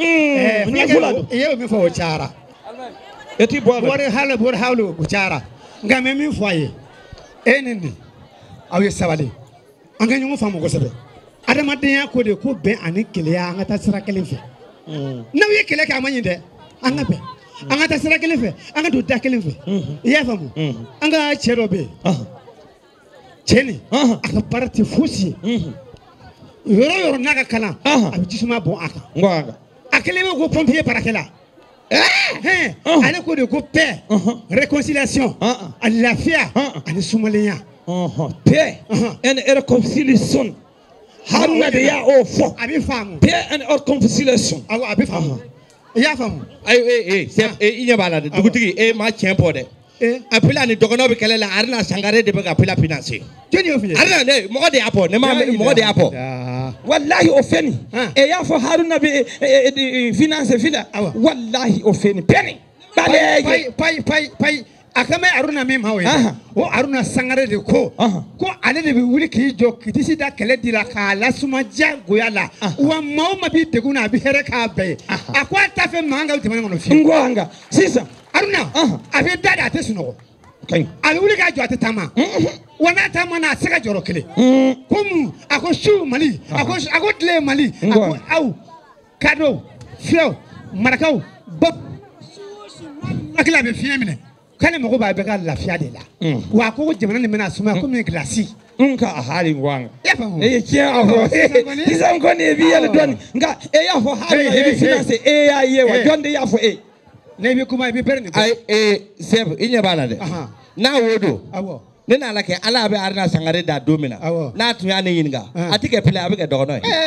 mi fulado yew mi fo chara eti bo halo bu chara nka mɛ min fɔ a ye e ni nin aw ye sabali an ka ɲɔgɔn faamu kosɛbɛ adamadenya ko de ko bɛn ani kelenya an ka taa sira kelen fɛ n'aw ye kɛlɛ kɛ a ma ɲi dɛ an ka bɛn an ka taa sira kelen fɛ an ka don da kelen fɛ i y'a faamu an ka cɛ dɔ bɛ yen cɛ nin a ka baara tɛ fosi ye yɔrɔ yɔrɔ n'a ka kalan a bɛ jisuma bɔn a kan a kelen bɛ ko pompier baarakɛla ale ko de ko paix réconciliation ani lafiya ani sumalenya paix and réconciliation Haruna de y'a o fɔ a bɛ faamu paix and réconciliation awɔ a bɛ faamu i y'a faamu i ɲɛ b'a la dɛ dugutigi e ma tiɲɛ fɔ dɛ a pila ni dɔgɔnɔ bɛ kɛlɛ la Haruna Sangare de bɛ ka pila financer jɔnni y'o f'i ye Haruna ne mɔgɔ de y'a fɔ ne ma mɔgɔ de y'a fɔ wallahi o fɛn nin e y'a fɔ Haruna bɛ financer fila wallahi o fɛn nin pɛni payi a ka mɛ Haruna min ma o ye o Haruna Sangare de ko ko ale de bɛ wuli k'i jɔ k'i disi da kɛlɛ di la k'a lasuma diyagoya la wa maa o maa b'i degun na a bɛ hɛrɛ k'a bɛɛ ye a ko a t'a fɛ mankan ka jamana kɔnɔ fiyewu. n ko an ka sisan Haruna a bɛ da de a tɛ sunɔgɔ a bɛ wuli k'a jɔ a tɛ taama wa n'a taama na a tɛ se ka jɔyɔrɔ kelen ko mun a ko su Mali a ko tile Mali a ko aw kadɔw filaw marakaw ba hakili a bɛ fiɲɛ minɛ. K'ale mago b'a bɛɛ ka lafiya de la wa ko jamana nin bɛna sumaya komi gilasi nka hali wanga e ye tiɲɛ a fɔ sisan kɔni e b'i yɛlɛ dɔɔnin nka e y'a fɔ hali e bɛ finance e y'a ye wa jɔn de y'a fɔ e ne bɛ kuma i bɛ bɛrɛ nin ayi Sefu i ɲɛ b'a la dɛ n'a y'o don ne n'ala kɛ ala bɛ Haruna Sangare da don min na n'a tun y'a ne ɲininka a tɛ kɛ pile a bɛ kɛ dɔgɔnɔ ye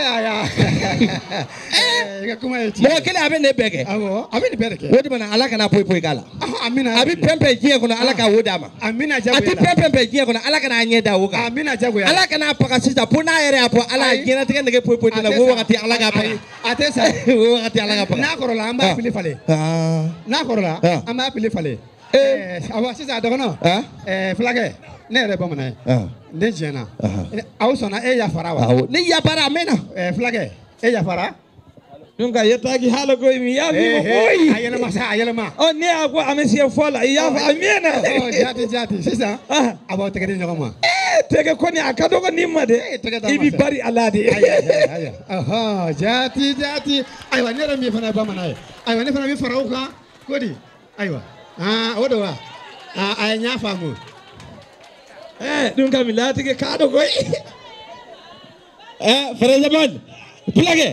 mɔgɔ kelen a bɛ ne bɛɛ kɛ a bɛ nin bɛɛ de kɛ o de mana ala kana poyi poyi k'a la a bɛ pɛn pɛn diɲɛ kɔnɔ ala ka wo d'a ma a tɛ pɛn pɛn pɛn diɲɛ kɔnɔ ala kana a ɲɛ da o kan ala kana paga sisan fo n'a yɛrɛ y'a fɔ ala ye diɲɛlatigɛ nege poyi poyi la o wagati ala ka paga a tɛ sa o wagati ala ka paga n'a kɔrɔla an b'a pili falen n'a kɔrɔla an b'a pili falen awɔ sisan dɔgɔnɔ fulakɛ ne yɛrɛ bamanan ye ne tiɲɛna aw sɔnna e yafara wa ne yafara a mɛnna fulakɛ e yafara nka ye taaki hala ko mi y'a fɔ koyi a yɛlɛma sa a yɛlɛma ne y'a ko a bɛ se fɔ la i y'a fɔ a mɛnna jaati sisan a b'aw tɛgɛ di ɲɔgɔn ma tɛgɛ kɔni a ka dɔgɔ ni ma dɛ i bɛ bari ala de jaati ayiwa ne yɛrɛ min fana ye bamanan ye ayiwa ne fana bɛ fara o kan ko di ayiwa o de wa a ye ɲa faamu dun ka milatigi k'a dɔn koyi frère Zaman fulakɛ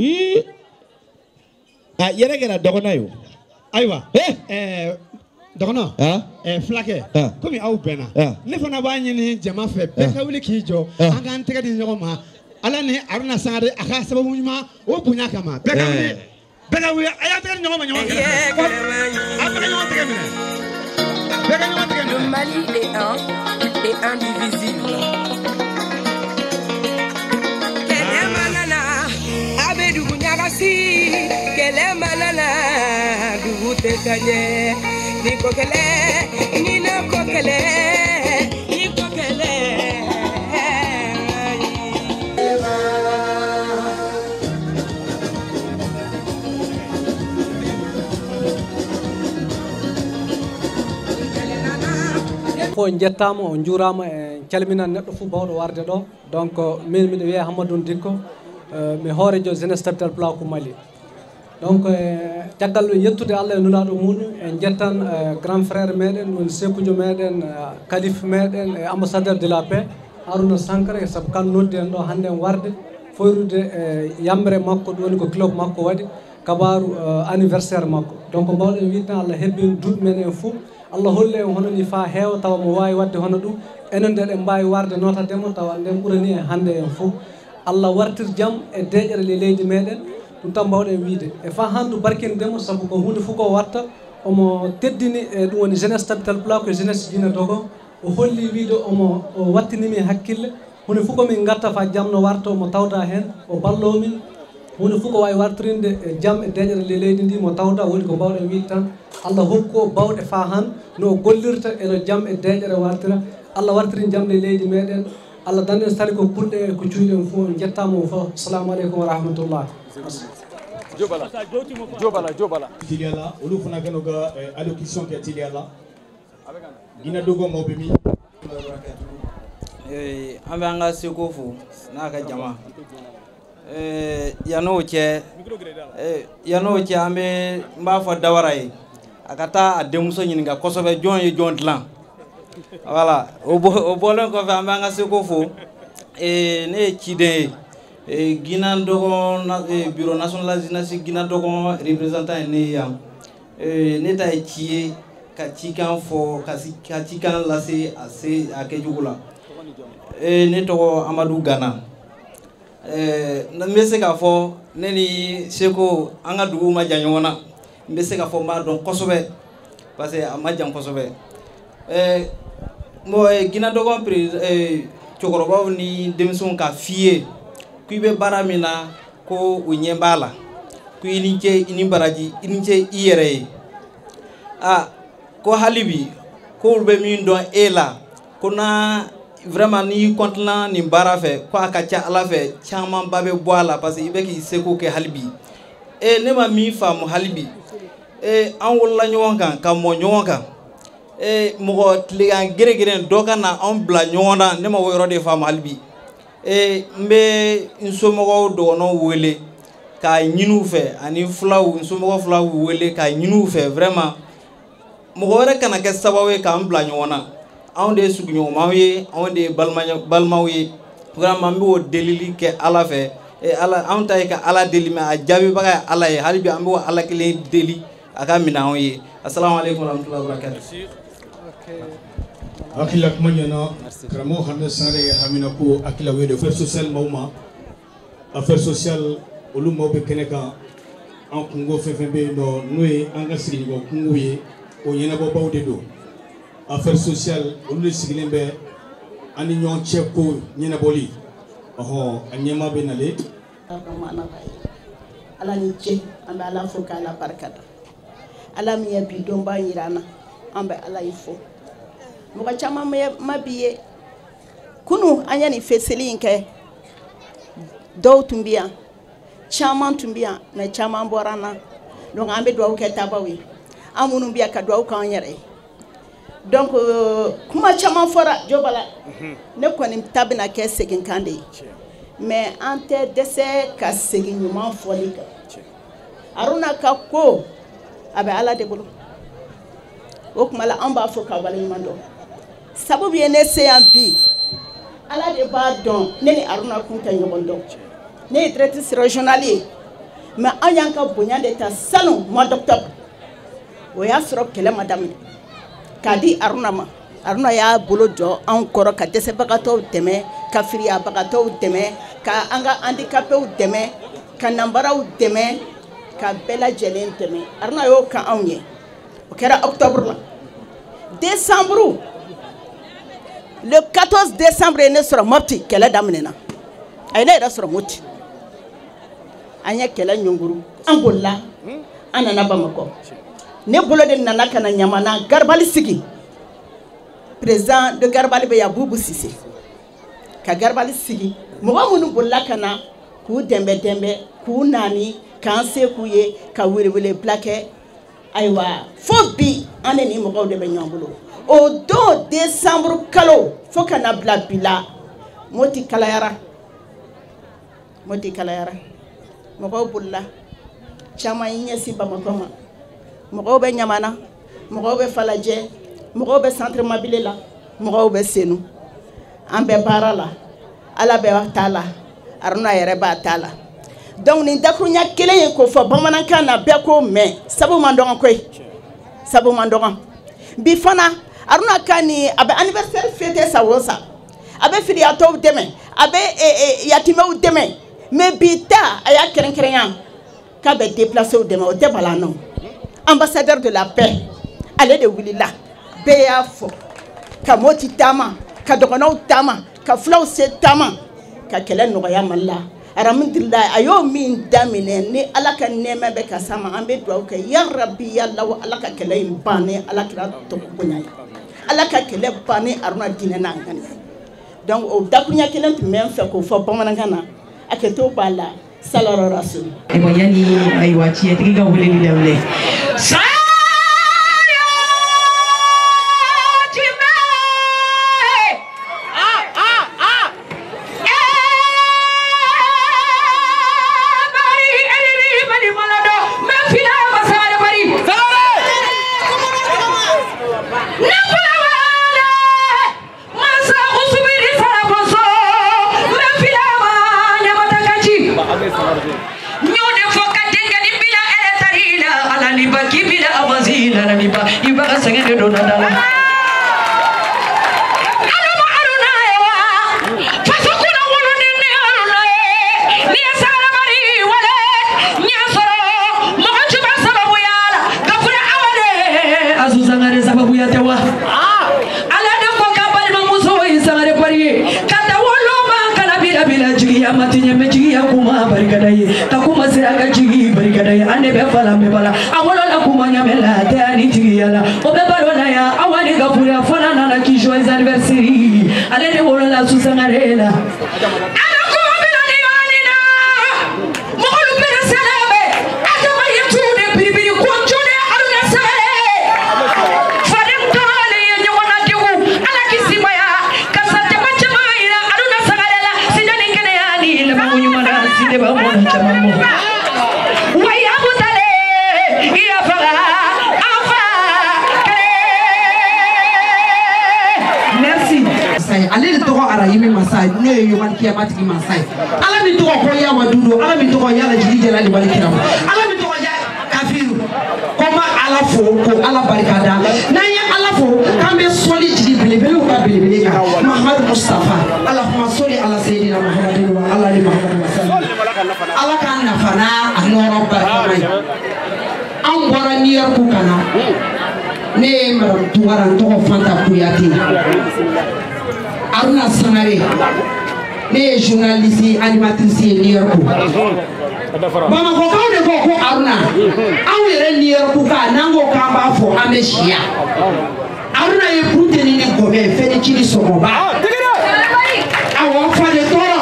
a yɛrɛ kɛra dɔgɔnɔ ye o ayiwa dɔgɔnɔ fulakɛ komi aw bɛnna ne fana b'a ɲini jama fɛ bɛɛ ka wuli k'i jɔ an k'an tɛgɛ di ɲɔgɔn ma ala ni Haruna Sangare a ka sababu ɲuman o bonya kama bɛɛ ka wuli a y'a tɛgɛ di ɲɔgɔn ma ɲɔgɔn kɛrɛfɛ a bɛɛ ka ɲɔgɔn tɛgɛ minɛ bɛɛ ka ɲɔgɔn tɛgɛ minɛ. Le Mali est un et indivisible. Kele manana abe dugu ɲagasi kele manana dugu tɛ ka ɲɛ ni ko kɛlɛ ni ne ko kɛlɛ ni ko kɛlɛ. ko jettama o juurama e calminan neɗɗo fo bawɗo warde ɗo donc min miɗo wiya Hammadou Dikko mi hoorejo jeunesse capital Pulaku Mali donc caggal yettude Allah e nulaɗo muɗum en jettan grand frère meɗen woni sekujo meɗen calife meɗen e ambassadeur de la paix Haruna Sangare saabu kan noddi en ɗo hande en warde foyrude yamre makko ɗum woni ko club makko waɗi kabaru anniversaire makko donc mbawɗen wiide tan Allah hebbini duuɓi men en fof Allah holle en hono ni fa heewa tawa mo wawi wadde hono ɗum enen nde ɗen mbawi warde notademo tawa nden ɓurani en hande en fof Allah wartir jaam e deƴƴere le leydi meɗen ɗum tan mbawɗen wiide e fa handu barkinidemo saabu ko hunde fof ko watta omo teddini e ɗum woni jeunesse capital Pulaku e jeunesse Djina Dogon o holli wiide o wattinimi hakkille hunde fof komin gatta fa jaam no warta omo tawda hen o ballomin hunde fof ko wawi wartirinde e jaam e deƴƴere le leydi ndi mo tawda woni ko mbawɗen wiide tan Allah hokku o bawɗe fa han no gollirta eno jaam e deƴƴere wartira Allah wartirin jaam le leydi meɗen Allah danden sari ko kurɗe ko cuuɗen fof en jettama fof assalamu aleykum wa rahmatullah jobala tiliya la olu fana kɛn'u ka allocution kɛ tiliya la gina dogo mo be mi an bɛ an ka seko fo n'a ka jama yan'o cɛ an bɛ n b'a fɔ Dawara ye a ka taa a denmuso ɲininka kosɛbɛ jɔn ye jɔn dilan voilà o bɔlen kɔfɛ an bɛ an ka seko fo ne ye ciden ye Gina dɔgɔ bureau national jeunesse Gina dɔgɔ représentant ye ne ye yan ne ta ye ci ye ka cikan fɔ ka cikan lase a kɛcogo la ne tɔgɔ Amadu Gana n bɛ se k'a fɔ ne ni Seko an ka dugu ma jan ɲɔgɔn na n bɛ se k'a fɔ n b'a dɔn kosɛbɛ parce que a ma jan kosɛbɛ Gina dɔgɔ cɛkɔrɔbaw ni denmisɛnw ka f'i ye k'i bɛ baara min na ko u ɲɛ b'a la ko i ni ce i ni baraji i ni ce i yɛrɛ ye ko hali bi k'olu bɛ min dɔn e la ko na vraiment n'i kɔntina nin baara fɛ ko a ka ca Ala fɛ camanba bɛ bɔ a la parce que i bɛ k'i seko kɛ hali bi ne ma min faamu hali bi an wolola ɲɔgɔn kan ka mɔ ɲɔgɔn kan mɔgɔ tilegan gɛrɛgɛrɛ dɔ ka na anw bila ɲɔgɔn na ne ma o yɔrɔ de faamu hali bi n bɛ n somɔgɔw dɔgɔnɔw wele k'a ɲini u fɛ ani fulaw n somɔgɔ fulaw wele k'a ɲini u fɛ vraiment mɔgɔ wɛrɛ kana kɛ sababu ye k'an bila ɲɔgɔn na anw de ye suguɲɔgɔnmaw ye anw de ye balimaw ye vraiment n bɛ o delili kɛ Ala fɛ Ala anw ta ye ka Ala deli mais a jaabibaga ye Ala ye hali bi an bɛ o Ala kelen deli a ka minɛ anw ye assalamu alaikum warahmatullahi wabarakatuh. Akila kuma ɲɛna karamɔgɔ Hamɛ Sare Hamina ko Akila wele affaire sociale maaw ma affaire sociale olu maaw bɛ kɛnɛ kan an kungo fɛn fɛn bɛ yen nɔ n'o ye an ka sigiɲɔgɔn kungo ye o ɲɛnabɔbaw de don affaire sociale olu de sigilen bɛ an ni ɲɔgɔn cɛ ko ɲɛnabɔli a ɲɛmaa bɛ nale Ala ni ce an bɛ Ala fo k'Ala barikada Ala min ye bi dɔnba jira an na an bɛ Ala yi fo mɔgɔ caman ma bi ye kunu an ye nin feseli in kɛ dɔw tun bɛ yan caman tun bɛ yan mais caman bɔra an na donc an bɛ dugawu kɛ tabaw ye an minnu bɛ yan ka dugawu k'an yɛrɛ ye donc kuma caman fɔra Jobala ne kɔni ta bɛna kɛ seginkan de ye mais an tɛ dɛsɛ ka segin ɲuman fɔli kan Aruna ka ko a bɛ Ala de bolo o kuma la an b'a fɔ ka waleɲuman dɔn sababu ye ne se yan bi Ala de b'a dɔn ne ni Aruna kun tɛ ɲɔgɔn dɔn ne ye directrice régionale ye mais an y'an ka bonya de ta salon mois d'octobre o y'a sɔrɔ kɛlɛ ma daminɛ k'a di Aruna ma Aruna y'a bolo jɔ anw kɔrɔ ka dɛsɛbagatɔw dɛmɛ ka firiyabagatɔw dɛmɛ ka an ka handicapéw dɛmɛ ka nanbaraw dɛmɛ ka bɛɛ lajɛlen dɛmɛ Aruna y'o kan anw ye o kɛra octobre la décembre le 14 décembre ye ne sɔrɔ Mopti kɛlɛ daminɛna a ye ne yɛrɛ sɔrɔ Mopti an ye kɛlɛ ɲɔnguru an bolila an nana Bamakɔ ne bolo de nana ka na Ɲamana Garibali sigi président de Garibali bɛ yan Bubu Sise ka Garibali sigi mɔgɔ minnu bolila ka na k'u dɛmɛ k'u naani k'an se k'u ye ka welewele bila kɛ ayiwa fo bi an ni mɔgɔw de bɛ ɲɔgɔn bolo o don décembre kalo fo ka na bila bi la Mopti kalayara mɔgɔw bolila caman y'i ɲɛsin Bamakɔ ma mɔgɔw bɛ Ɲamana mɔgɔw bɛ Falajɛ mɔgɔw bɛ centre mobile la mɔgɔw bɛ Senu an bɛ baara la Ala bɛ taa la Aruna yɛrɛ b'a taa la donc nin dakuruɲa kelen ye ko fɔ bamanankan na bɛɛ ko mɛn sabu man dɔgɔn koyi sabu man dɔgɔn bi fana Aruna ka ni a bɛ anniversaire fêter sa o sa a bɛ firiyatɔw dɛmɛ a bɛ yatimɛw dɛmɛ mais bi ta a y'a kɛrɛnkɛrɛnya k'a bɛ déplacer dɛmɛ o tɛ bala nɔ ambassadeur de la paix ale de wulila bɛɛ y'a fɔ ka Mopti taama ka dɔgɔnɔw taama ka fulaw se taama ka kɛlɛ nɔgɔya Mali la alhamdulilayi a y'o min daminɛ ni Ala ka nɛɛma bɛ ka s'a ma an bɛ dugawu kɛ ya Rabbi ya Allah Ala ka kɛlɛ in ban ni Ala kira tɔgɔ bonya ye Ala ka kɛlɛ ban ni Aruna diinɛ n'a ŋani donc o dakuruɲa kelen tun bɛ n fɛ k'o fɔ bamanankan na a kɛtɔ b'a la salaro rasul ayiwa yani ayiwa ciyɛtigi ka weleli daminɛ tinya mejigi ya kuma barikadai takuma siraga jigi barikadai ane be fala me bala awolo la kuma nyamela te ani jigi yala obe balona ya awani gapura fana na ki joyeux anniversaire ale de wolo la susangarela ale tɔgɔ arahimi masa n'o ye yoman kiyamatigi masa ye ala min tɔgɔ ko ya wadudu ala min tɔgɔ yala jigi jɛla ni wali kira ala min tɔgɔ ya kafiru ko ma ala fo ko ala barikada n'an ye ala fo k'an bɛ sɔli jigi belebelew ka belebele kan mahamadu mustafa alahuma sɔli ala seyidina mahamadu wa ala ni mahamadu wa ala k'an nafa n'a a nɔrɔ barikama ye anw bɔra New York ka na ne ye madame Tunkara n tɔgɔ Fanta Kuyate Aruna Sangare ne ye journaliste animatrice ye New York Bamakɔkaw de ko ko Aruna anw yɛrɛ New York ka n'an ko k'an b'a fɔ an bɛ siya Aruna ye Buruteni ni Gɔbɛ fɛn ci ni sɔgɔba awɔ fa de tɔɔrɔ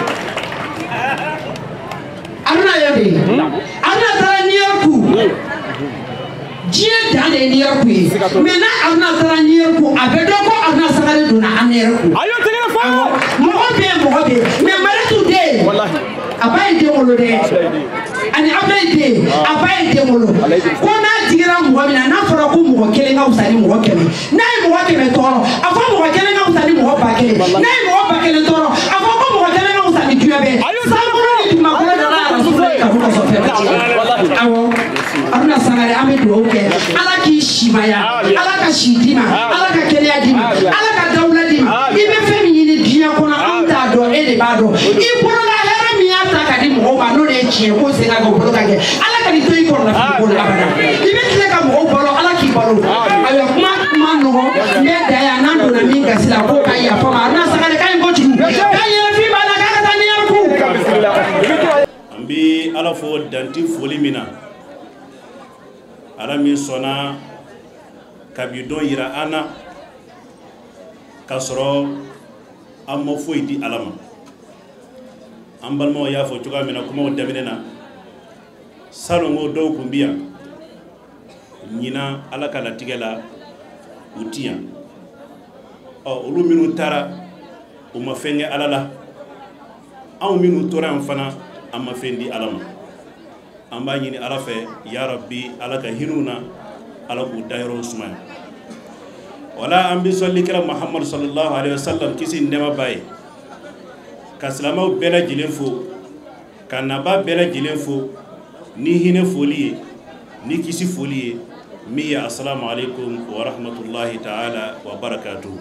Aruna ye de Aruna taara New York diɲɛ dan de ye New York ye mais n'a Aruna taara New York a bɛ dɔn ko Aruna Sangare donna an New York mɔgɔ bɛ yen mais Maritu den a ba ye den wolo dɛ ani Ablaye den a ba ye den wolo ko n'a digira mɔgɔ min na n'a fɔra ko mɔgɔ kelen ka fisa ni mɔgɔ kɛmɛ n'a ye mɔgɔ kɛmɛ tɔɔrɔ a fɔ mɔgɔ kelen ka fisa ni mɔgɔ ba kelen n'a ye mɔgɔ ba kelen tɔɔrɔ a fɔ ko mɔgɔ kelen ka fisa ni diɲɛ bɛɛ sankolo ni dugumakolo nana Rasululahi ka fɔ fɛn awɔ Aruna Sangare an bɛ dugawu kɛ ala k'i simaya ala ka si d'i ma ala ka kɛnɛya d'i ma ala ka dawula d'i ma i bɛ fɛn min ɲini diɲɛ kɔnɔ anw t'a dɔn e de b'a dɔn i bolola hɛrɛ min y'a ta ka di mɔgɔw ma n'o de ye tiɲɛ ko sen ka kɛ o bolo ka kɛ ala ka nin to i kɔrɔ lafiya ko la abada i bɛ tila ka mɔgɔw balo ala k'i balo ayiwa kuma nɔgɔ n bɛ da yan n'an donna min gasi la k'o ka yafa ma Aruna Sangare ka ɲi kojugu k'a yɛlɛfin b'a la k'a ka taa New York. An bɛ ala fo danti foli min na ala min sɔnna ka bi dɔn yira an na k'a sɔrɔ an ma foyi di ala ma an balimaw y'a fɔ cogoya min na kumaw daminɛ na salon ko dɔw kun bi yan ɲinan ala ka latigɛ la u ti yan olu minnu taara u ma fɛn kɛ ala la anw minnu tora yan fana an ma fɛn di ala ma an b'a ɲini ala fɛ ya rabbi ala ka hinɛw na ala k'u dayɔrɔw sumaya wala an bɛ sɔli kɛra Muhammadu sallallahu alaihi wasallam kisi nɛɛma b'a ye ka silamɛw bɛɛ lajɛlen fo ka naba bɛɛ lajɛlen fo ni hinɛ foli ye ni kisi foli ye min ye assalamu alaikum wa rahmatullahi ta'ala wa barakatuhu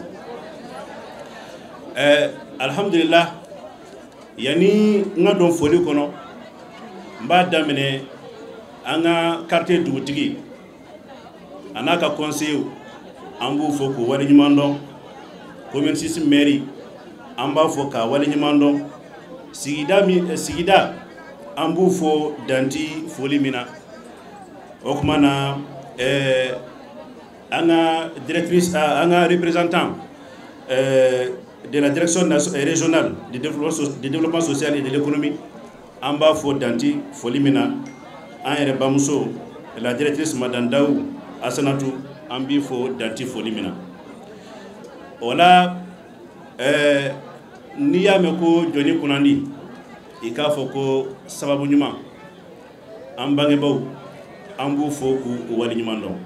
alhamdulillah yani n ka dɔn foli kɔnɔ n b'a daminɛ an ka quartier dugutigi a n'a ka conseiller an b'u fɔ k'u waleɲuman dɔn commune 6 mairie an b'a fɔ k'a waleɲuman dɔn sigida an b'u fɔ danti foli min na o kuma na an ka directrice an ka représentant de la direction régionale de développement social et de l'économie an b'a fɔ danti foli min na an yɛrɛ bamuso la directrice madame Daou Asanatu an b'i fɔ danti foli min na o la n'i y'a mɛn ko jɔnni kunnandi i k'a fɔ ko sababu ɲuman an bangebaw an b'u fɔ k'u waleɲuman dɔn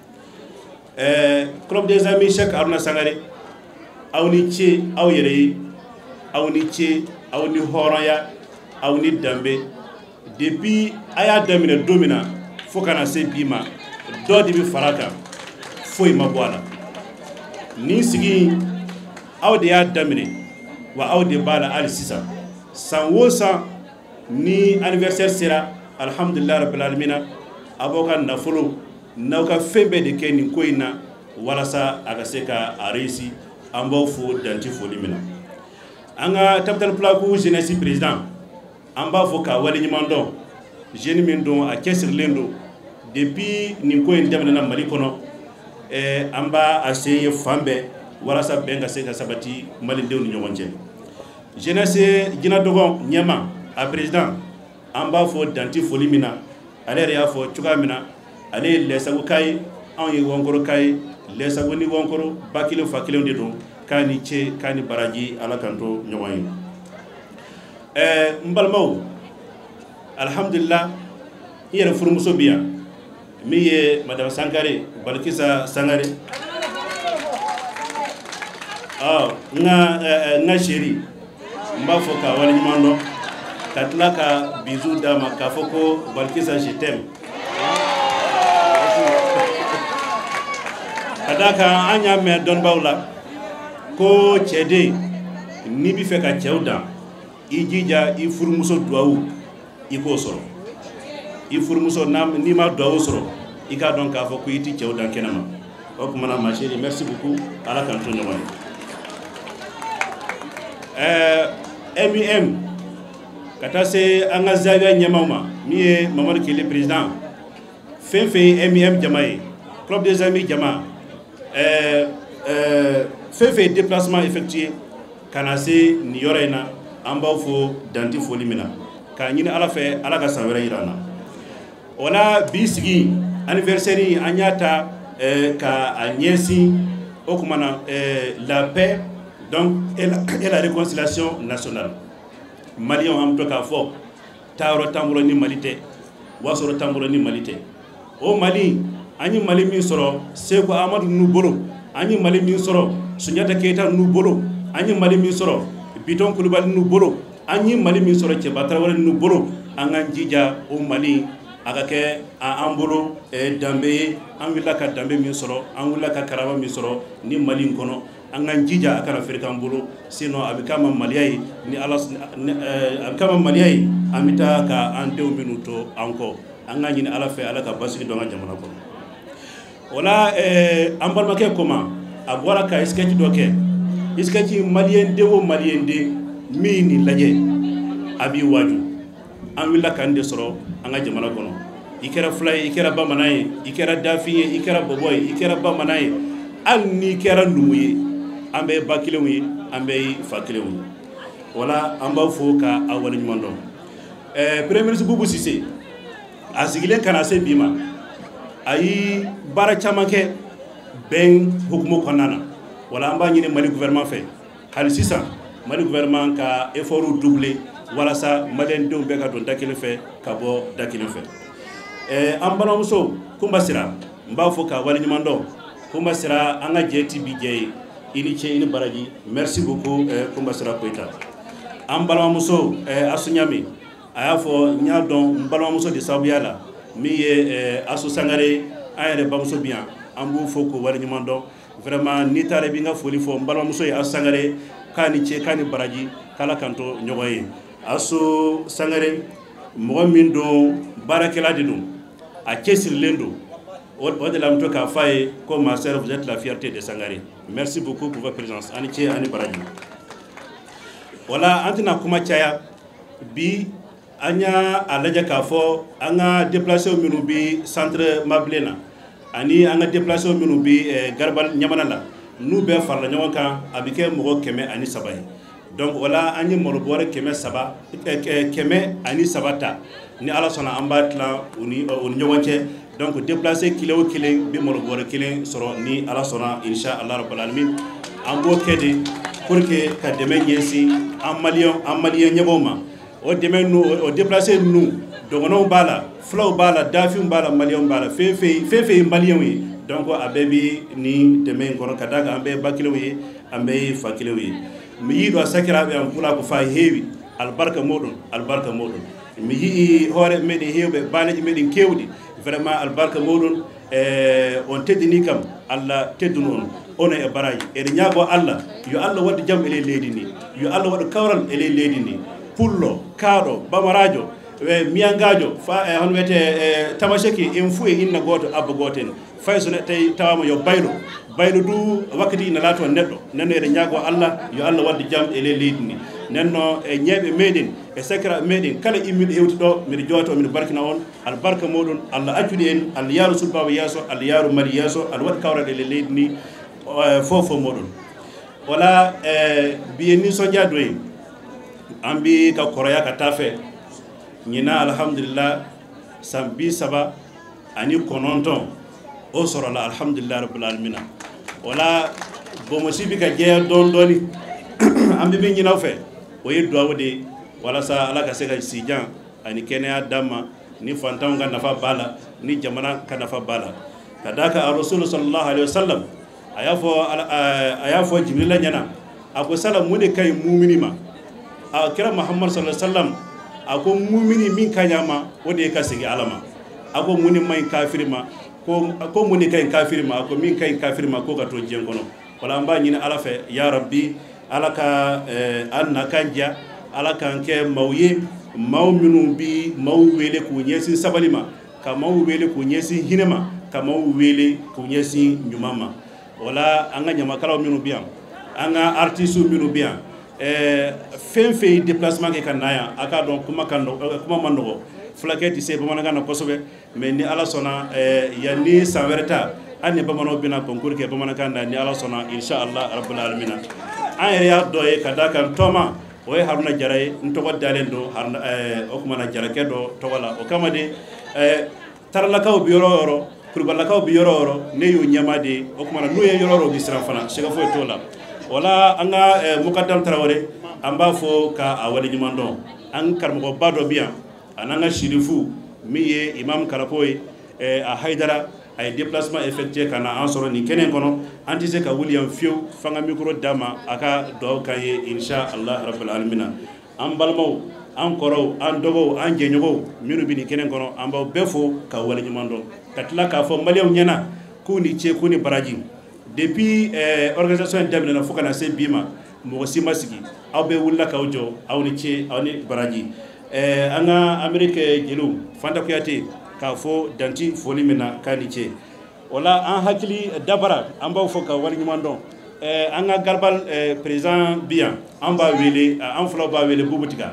club des amis Cheikh Aruna Sangare aw ni ce aw yɛrɛ ye aw ni ce aw ni hɔrɔnya aw ni danbe depuis a y'a daminɛ don min na fo kana se bi ma dɔ de bɛ fara kan foyi ma bɔ a la nin sigi aw de y'a daminɛ wa aw de b'a la hali sisan san o san ni anniversaire sera alhamdulilayi rabbil alamina a b'aw ka nafolo n'aw ka fɛn bɛɛ de kɛ nin ko in na walasa a ka se ka a réussir an b'aw fo danti foli min na an ka capital plaque jeunesse président an b'a fɔ ka wale ɲuman dɔn jeune min don a cɛsirilen don depuis nin ko in daminɛna Mali kɔnɔ an b'a essayer fan bɛɛ walasa bɛn ka se ka sabati malidenw ni ɲɔgɔn cɛ jeunesse jina dɔgɔ ɲɛma a président an b'a fɔ danti foli min na ale yɛrɛ y'a fɔ cogoya min na ale ye lɛsago ka ye anw ye wɔnkɔrɔ ka ye lɛsago ni wɔnkɔrɔ ba kelen fa kelen de don k'a ni ce k'a ni baraji ala kan to ɲɔgɔn ye n balimaw alhamdulillah n yɛrɛ furumuso bi yan min ye madame Sankare Balikisa Sangare n ka chéri n b'a fɔ ka wale ɲuman dɔn ka tila ka bisu d'a ma k'a fɔ ko Balikisa je t'aime ka d'a kan an y'a mɛn dɔnnibaaw la ko cɛden n'i bɛ fɛ ka cɛw dan i jija i furumuso duwawu i k'o sɔrɔ i furumuso n'i ma duwawu sɔrɔ i k'a dɔn k'a fɔ ko i tɛ cɛw dan kɛnɛ ma o kumana ma chérie merci beaucoup ala k'an to ɲɔgɔn ye MUM ka taa se an ka zawiya ɲɛmaw ma min ye Mamadu Kele président fɛn fɛn ye MUM jama ye club des amis jama fɛn fɛn ye déplacement effectué ka na se nin yɔrɔ in na an b'aw fo danti foli min na k'a ɲini ala fɛ ala ka san wɛrɛ yira an na o la bi sigi anniversaire an y'a ta ka a ɲɛsin o kuma na la paix donc et la réconciliation nationale malien an bɛ to k'a fɔ taayɔrɔ t'an bolo ni Mali tɛ wasɔrɔ t'an bolo ni Mali tɛ o Mali an ye Mali min sɔrɔ Seku Amadu ninnu bolo an ye Mali min sɔrɔ Sunjata Keyita ninnu bolo an ye Mali min sɔrɔ Biton Kulubali ninnu bolo an ye Mali min sɔrɔ Cɛba Tarawele ninnu bolo an k'an jija o Mali a ka kɛ an bolo danbe ye an wulila ka danbe min sɔrɔ an wulila ka karama min sɔrɔ ni Mali in kɔnɔ an k'an jija a kana feere k'an bolo sinon a bɛ k'a ma maliya ye ni ala a bɛ k'a ma maliya ye an bɛ taa ka an denw minnu to an kɔ an k'a ɲini ala fɛ ala ka basigi don an ka jamana kɔnɔ o la an balimakɛ kɔma a bɔra ka sketch dɔ kɛ sketch maliyɛn den o maliyɛn den min nin lajɛ a b'i waaju an wulila k'an de sɔrɔ an ka jamana kɔnɔ i kɛra fila ye i kɛra bamanan ye i kɛra dafin ye i kɛra bɔbɔ ye i kɛra bamanan ye hali n'i kɛra numu ye an bɛ ba kelenw ye an bɛ fa kelenw ye wala an b'aw fo ka aw waleɲuman dɔn premier ministre Bubu Sise a sigilen kana se bi ma a ye baara caman kɛ bɛn hukumu kɔnɔna na wala an b'a ɲini Mali gouvernement fɛ hali sisan Mali gouvernement ka effort doubler walasa maliyɛn denw bɛɛ ka don da kelen fɛ ka bɔ da kelen fɛ an balimamuso Kunba Sira n b'a fo ka waleɲuman dɔn Kunba Sira an ka jɛ ti bi jɛ ye i ni ce i ni baraji merci beaucoup Kunba Sira Koyita an balimamuso Asu Ɲami a y'a fɔ n y'a dɔn n balimamuso de sababuya la min ye Asu Sangare an yɛrɛ bamuso bi yan an b'u fo k'o waleɲuman dɔn vraiment n'i taara i b'i ka foli fɔ n balimamuso ye Asu Sangare k'a ni ce k'a ni baraji k'ala kan to ɲɔgɔn ye Asu Sangare mɔgɔ min don baarakɛla de don a cɛsirilen don o de la n bɛ to k'a f'a ye ko ma sœur vous êtes la fierté de Sangare merci beaucoup pour votre présence ani ce ani baraji wala an tɛna kuma caya bi an y'a lajɛ k'a fɔ an ka déplacés minnu bɛ centre Mabile na ani an ka déplacés minnu bɛ Garabali Ɲamana la n'u bɛɛ farala ɲɔgɔn kan a bɛ kɛ mɔgɔ 103 ye donc wala an ye malo bɔrɛ 103 ta ni ala sɔnna an b'a tilan u ni ɲɔgɔn cɛ donc déplacé kelen o kelen bɛ malo bɔrɛ 1 sɔrɔ ni ala sɔnna inshallah rabbal alamin an b'o kɛ de pour que ka dɛmɛ ɲɛsin an maliyɛn ɲɛmɔgɔw ma o dɛmɛ ninnu o déplacé ninnu dɔgɔnɔw b'a la fulaw b'a la dafinw b'a la maliyɛnw b'a la fɛn fɛn ye maliyɛnw ye donc a bɛɛ bɛ nin dɛmɛ in kɔnɔ ka d'a kan an bɛɛ ye ba kelenw ye an bɛɛ ye fa kelenw ye mi yi do sakira be an kula ko fa heewi albarka modon mi yi hoore meden heewbe baaneji meden kewdi vraiment albarka modon on teddini kam alla tedduno on e baraji e nyaago alla yo alla wadde jam ele leydi ni yo alla wadde kawral ele leydi ni pullo kaado bamarajo miyangajo fa hon wete tamasheki en fu e inna goto abba goten fay so ne tay tawama yo baylo du wakkati ina laato neddo nenne e nyaago alla yo alla wadde jam ele leydi ni nenno e ñeebe meɗen e sakira meɗen kala immiɗo hewti ɗo mbiɗa jooto mbiɗa barkina on albarka moɗon Allah accude en Allah yaaru sulbaba yeeso Allah yaaru mari yeeso Allah waɗi kawraɗe le leydi ni fof moɗon wala biyen ni so jaadoyi an mbi ka koroya ka tafe ñina alhamdulillah sambi saba ani kononton o sorola alhamdulillah rabbil alamina wala bomo sibi ka jeeya don doni an mbi ñinaw fe o ye duwawu de wala sa ala ka se ka sijan ani kɛnɛya dama ni fantanw ka nafa bala ni jamana ka nafa bala kadaka rasul sallallahu alaihi wasallam aya fo jibrila ɲana a ko sala mun de kaɲi mumini ma a kira muhammad sallallahu alaihi wasallam a ko mumini min ka ɲa ma o de ye ka segi ala ma a ko mun de maɲi kafiri ma ko mun de kaɲi kafiri ma a ko min kaɲi kafiri ma ko ka to diɲɛ kɔnɔ wala an b'a ɲini ala fɛ ya rabbi ala ka an na kan diya ala kan kɛ maaw ye maaw minnu bi maaw wele k'u ɲɛsin sabali ma ka maaw wele k'u ɲɛsin hinɛ ma ka maaw wele k'u ɲɛsin ɲuman ma wala an ka ɲamakalaw minnu bi yan an ka artistes minnu bi yan fɛn fɛn ye déplacement kɛ ka na yan a k'a dɔn kuma ma nɔgɔ fulakɛ tɛ se bamanankan na kosɛbɛ mais ni ala sɔnna yan ni san wɛrɛ ta an ni bamananw bɛna concours kɛ bamanankan na ni ala sɔnna inshallah rabbul alamina an yɛrɛ y'a dɔ ye ka d'a kan tɔma o ye haruna jara ye n tɔgɔ dalen don o kumana jarakɛ dɔ tɔgɔ la o kama de taralakaw bi yɔrɔ o yɔrɔ kurubalakaw bi yɔrɔ o yɔrɔ ne y'o ɲɛma de o kumana n'u ye yɔrɔ o yɔrɔ bi siran fana siga foyi t'o la wala an ka mukadam tarawele an b'a fɔ ka a waleɲuman dɔn an karamɔgɔba dɔ bi yan a n'an ka shirifu min ye imam karapo ye a haydara a ye déplacement effectué ka na an sɔrɔ nin kɛnɛ kɔnɔ an tɛ se ka wuli yan fiyewu f'an ka micro d'a ma a ka duwawu k'an ye inshallah rabbil alamina an balimaw an kɔrɔw an dɔgɔw an jɛɲɔgɔnw minnu bɛ nin kɛnɛ kɔnɔ an b'aw bɛɛ fo ka waleɲuman dɔn ka tila k'a fɔ maliyɛnw ɲɛna k'u ni ce k'u ni baraji depuis organisation in daminɛna fo ka na se bi ma mɔgɔ si ma sigi aw bɛɛ wulila k'aw jɔ aw ni ce aw ni baraji an ka Ameriki jeliw Fanta Kuyate k'a fɔ danti foli min na k'a ni ce wala an hakili dabara an b'aw fɔ ka waleɲuman dɔn an ka Garba président bi yan an b'a wele an fulaw b'a wele Bubu Tiga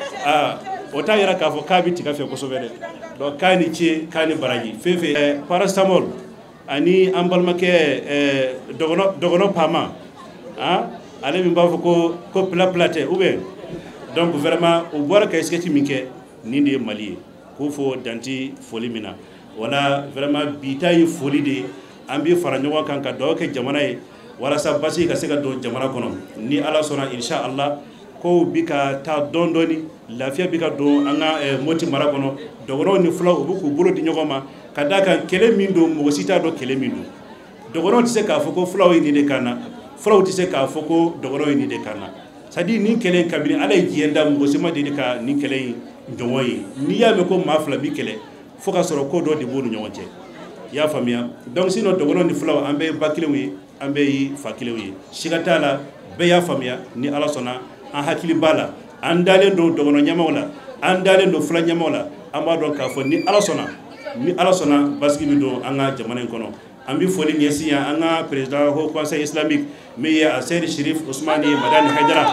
o t'a yira k'a fɔ k'a bɛ tiga fɛ kosɛbɛ dɛ donc k'a ni ce k'a ni baraji fɛn fɛn paracétamol ani an balimakɛ dɔgɔnɔ Pama ale min b'a fɔ ko plat tɛ ou bien donc vraiment o bɔra ka sketch min kɛ nin de ye Mali ye k'o fɔ danti foli min na wala vraiment bi ta ye foli de an bɛ fara ɲɔgɔn kan ka duwawu kɛ jamana ye walasa basi ka se ka don jamana kɔnɔ ni ala sɔnna inshallah ko bi ka taa dɔɔni dɔɔni lafiya bi ka don an ka Moti mara kɔnɔ dɔgɔnɔw ni fulaw u bɛ k'u bolo di ɲɔgɔn ma ka d'a kan kɛlɛ min don mɔgɔ si t'a dɔn kɛlɛ min don dɔgɔnɔw tɛ se k'a fɔ ko fulaw ye nin de kan na fulaw tɛ se k'a fɔ ko dɔgɔnɔw ye nin de kan na c'est à dire nin kɛlɛ in kabini ala ye diɲɛ da mɔgɔ si ma deli ka nin kɛlɛ in jɔngɔn ye n'i y'a mɛn ko maa fila bi kɛlɛ fo ka sɔrɔ ko dɔ de b'u ni ɲɔgɔn cɛ i y'a faamuya donc sinon dɔgɔnɔw ni fulaw an bɛɛ ye ba kelenw ye an bɛɛ ye fa kelenw ye siga t'a la bɛɛ y'a faamuya ni ala sɔnna an hakili b'a la an dalen don dɔgɔnɔ ɲɛmaw la an dalen don fula ɲɛmaw la an b'a dɔn k'a fɔ ni ala sɔnna basigi bɛ don an ka jamana in kɔnɔ an bɛ foli ɲɛsin yan an ka président haut conseil islamique min ye a Seydi Sherif Usmani Madani Haidara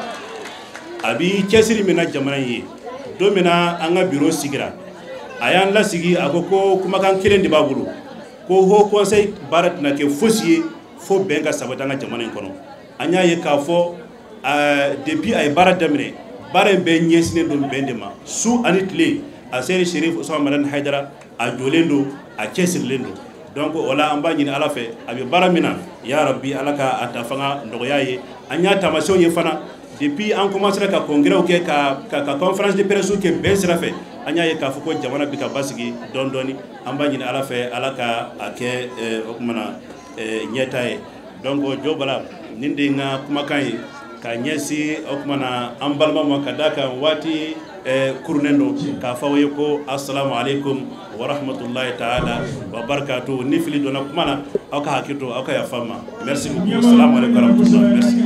a bi cɛsiri min na jamana in ye don min na an ka bureau sigira a y'an lasigi a ko kumakan kelen de b'a bolo ko haut conseil baara tɛna kɛ fosi ye fo bɛn ka sabati an ka jamana in kɔnɔ an y'a ye k'a fɔ depuis a ye baara daminɛ baara in bɛɛ ɲɛsinnen don bɛn de ma su ani tile a Seydi Sherif Usmani Madani Haidara a jɔlen don a cɛsirilen don donc o la an b'a ɲini ala fɛ a bɛ baara min na ya rabbi ala ka a ta fanga nɔgɔya ye an y'a taamasiyɛnw ye fana depuis an commencera ka congrès kɛ ka conférence de presse kɛ bɛn sira fɛ an y'a ye k'a fɔ ko jamana bɛ ka basigi dɔɔni dɔɔni an b'a ɲini ala fɛ ala ka a kɛ o kumana ɲɛta ye donc jo bala nin de ye n ka kumakan ye ka ɲɛsin o kumana an balima ma ka d'a kan waati kurunen don k'a fɔ aw ye ko assalamu alaikum wa rahmatullahi ta'ala wa barakatuh ni fili donna kuma na aw ka hakili to aw ka yafa n ma merci beaucoup assalamu alaikum wa rahmatullahi merci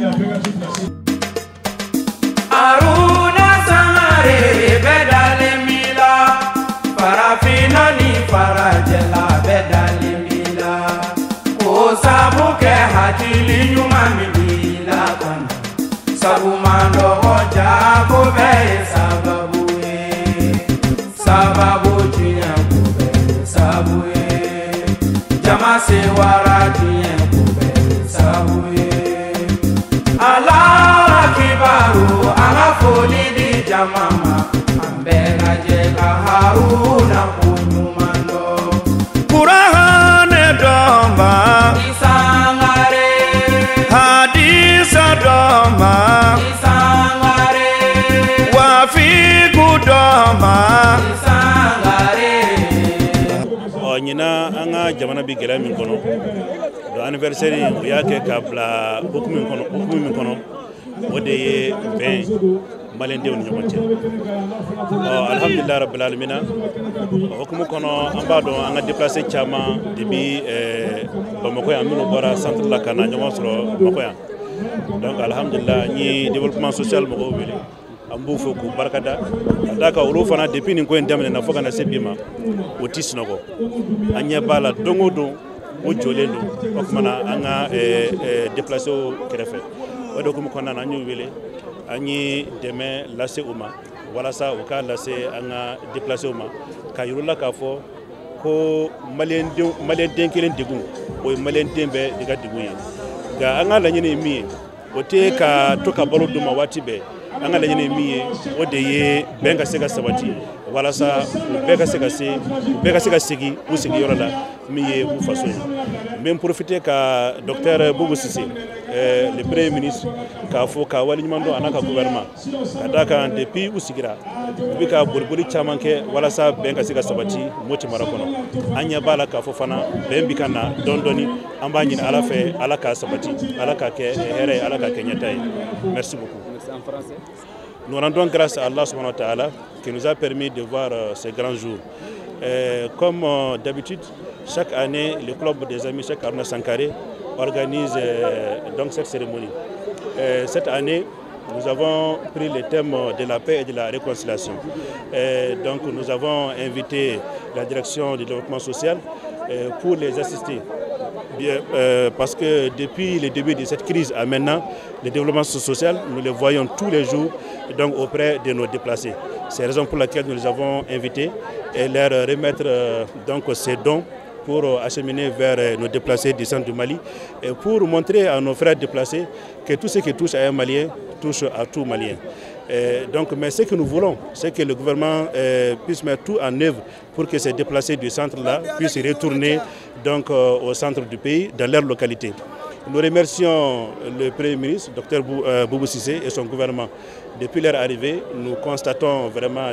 Aruna Sangare bedale mila farafina ni farajela bedale mila ko sabu ke hakili nyuma mila kan sabu mando koja kube sababu sababu jinya kube sababu jama se wara jinya kube sababu Allah kibaru ala foli di jamama ambega jeka Haruna kunyumando Qur'ane domba isangare hadisa domba isangare wafi kudoma isangare nyina anga jamana bi gela min kono do anniversaire o yake kabla hukumin kono wode ye 20 malende on nyomote alhamdulillah rabbil alamin hukumu kono ambado anga déplacer chama debi bamako ya mino bora centre la kana nyomo soro bamako ya donc alhamdulillah ni développement social mo wele ambu foku barkada daka ulu fana depuis ni ko ndamne na foka na sebima otis noko anya bala dongodo o jolendo okmana anga déplacer au krefe wado ko ko nana nyu wele anyi deme lase uma wala sa o ka lase anga déplacer uma kayurula ka fo ko malien den kelen digu o malien dembe diga digu ye ga anga la nyene mi o te ka to ka balo duma wati be anga la nyene mi o de ye benga sega sabati wala sa bega sega segi ou segi yorala mi ye ou façon même profiter ka docteur Boubou Cissé le premier ministre ka fo ka wali mando anaka gouvernement kadaka depuis ou sigira bi ka bolboli chamanke wala sa benga sega sabati moti marakono anya bala ka fo fana bembi kana dondoni ambani ala fe ala ka sabati ala ka ke here ala ka kenyata. Merci beaucoup. En français. Nous rendons grâce à Allah subhanahu wa ta'ala qui nous a permis de voir ces grands jours. Comme d'habitude, chaque année, le club des amis Cheikh Harouna Sankharé organise donc cette cérémonie. Cette année, nous avons pris le thème de la paix et de la réconciliation. Donc nous avons invité la direction du développement social pour les assister. Bien, parce que depuis le début de cette crise à maintenant, le développement social, nous le voyons tous les jours donc, auprès de nos déplacés. C'est la raison pour laquelle nous les avons invités et leur remettre donc, ces dons pour acheminer vers nos déplacés du centre du Mali et pour montrer à nos frères déplacés que tout ce qui touche à un Malien touche à tout Malien. Donc, mais ce que nous voulons, c'est que le gouvernement puisse mettre tout en œuvre pour que ces déplacés du centre-là puissent retourner donc, au centre du pays, dans leur localité. Nous remercions le Premier ministre, Dr Boubou Cissé et son gouvernement. Depuis leur arrivée, nous constatons vraiment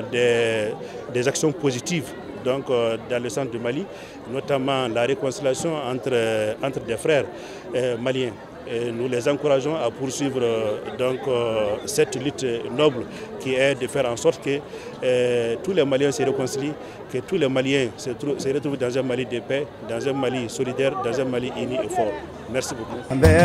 des actions positives donc, dans le centre du Mali, notamment la réconciliation entre des frères maliens. Et nous les encourageons à poursuivre donc, cette lutte noble qui est de faire en sorte que tous les Maliens se réconcilient, que tous les Maliens se retrouvent dans un Mali de paix, dans un Mali solidaire, dans un Mali uni et fort. Merci beaucoup.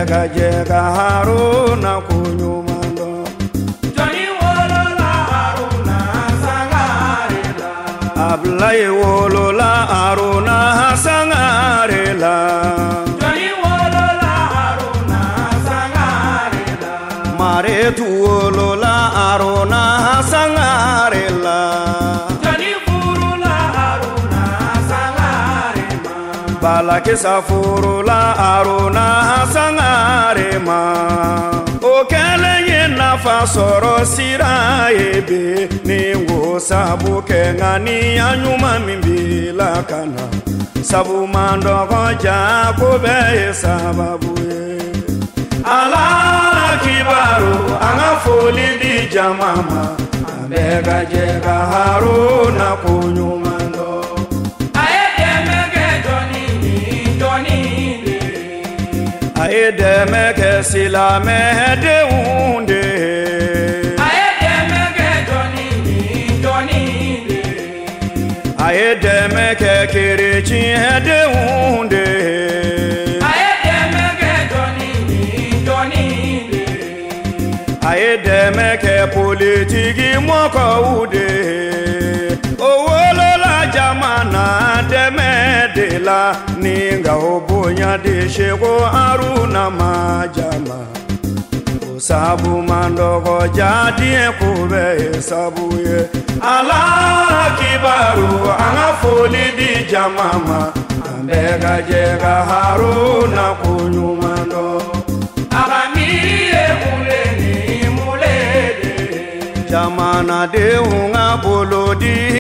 Ablaye wolola Haruna Sangarela Maretu wolola Haruna Sangarela Jani furula Haruna Sangarema Balakisa furula Haruna Sangarema Okele nafa soro sira ebe ni wo sabu kengani anyuma mimbila kana sabu mando koja kobe sababu ala kibaru anga foli di jamama ambega jega Haruna kunyumando ayedemege doni ayedemege silame de unde ayedemege doni ayedemege kirichi de unde ayedemege doni ayedemege politiki moko ude owolola jamana demedela ninga obonya de shego Haruna majama sabu mandogo jadi kube sabu ye ala kibaru anga foli di jamama ambega jega Haruna kunyumando agamiye muleni mulede jamana de unga bolodi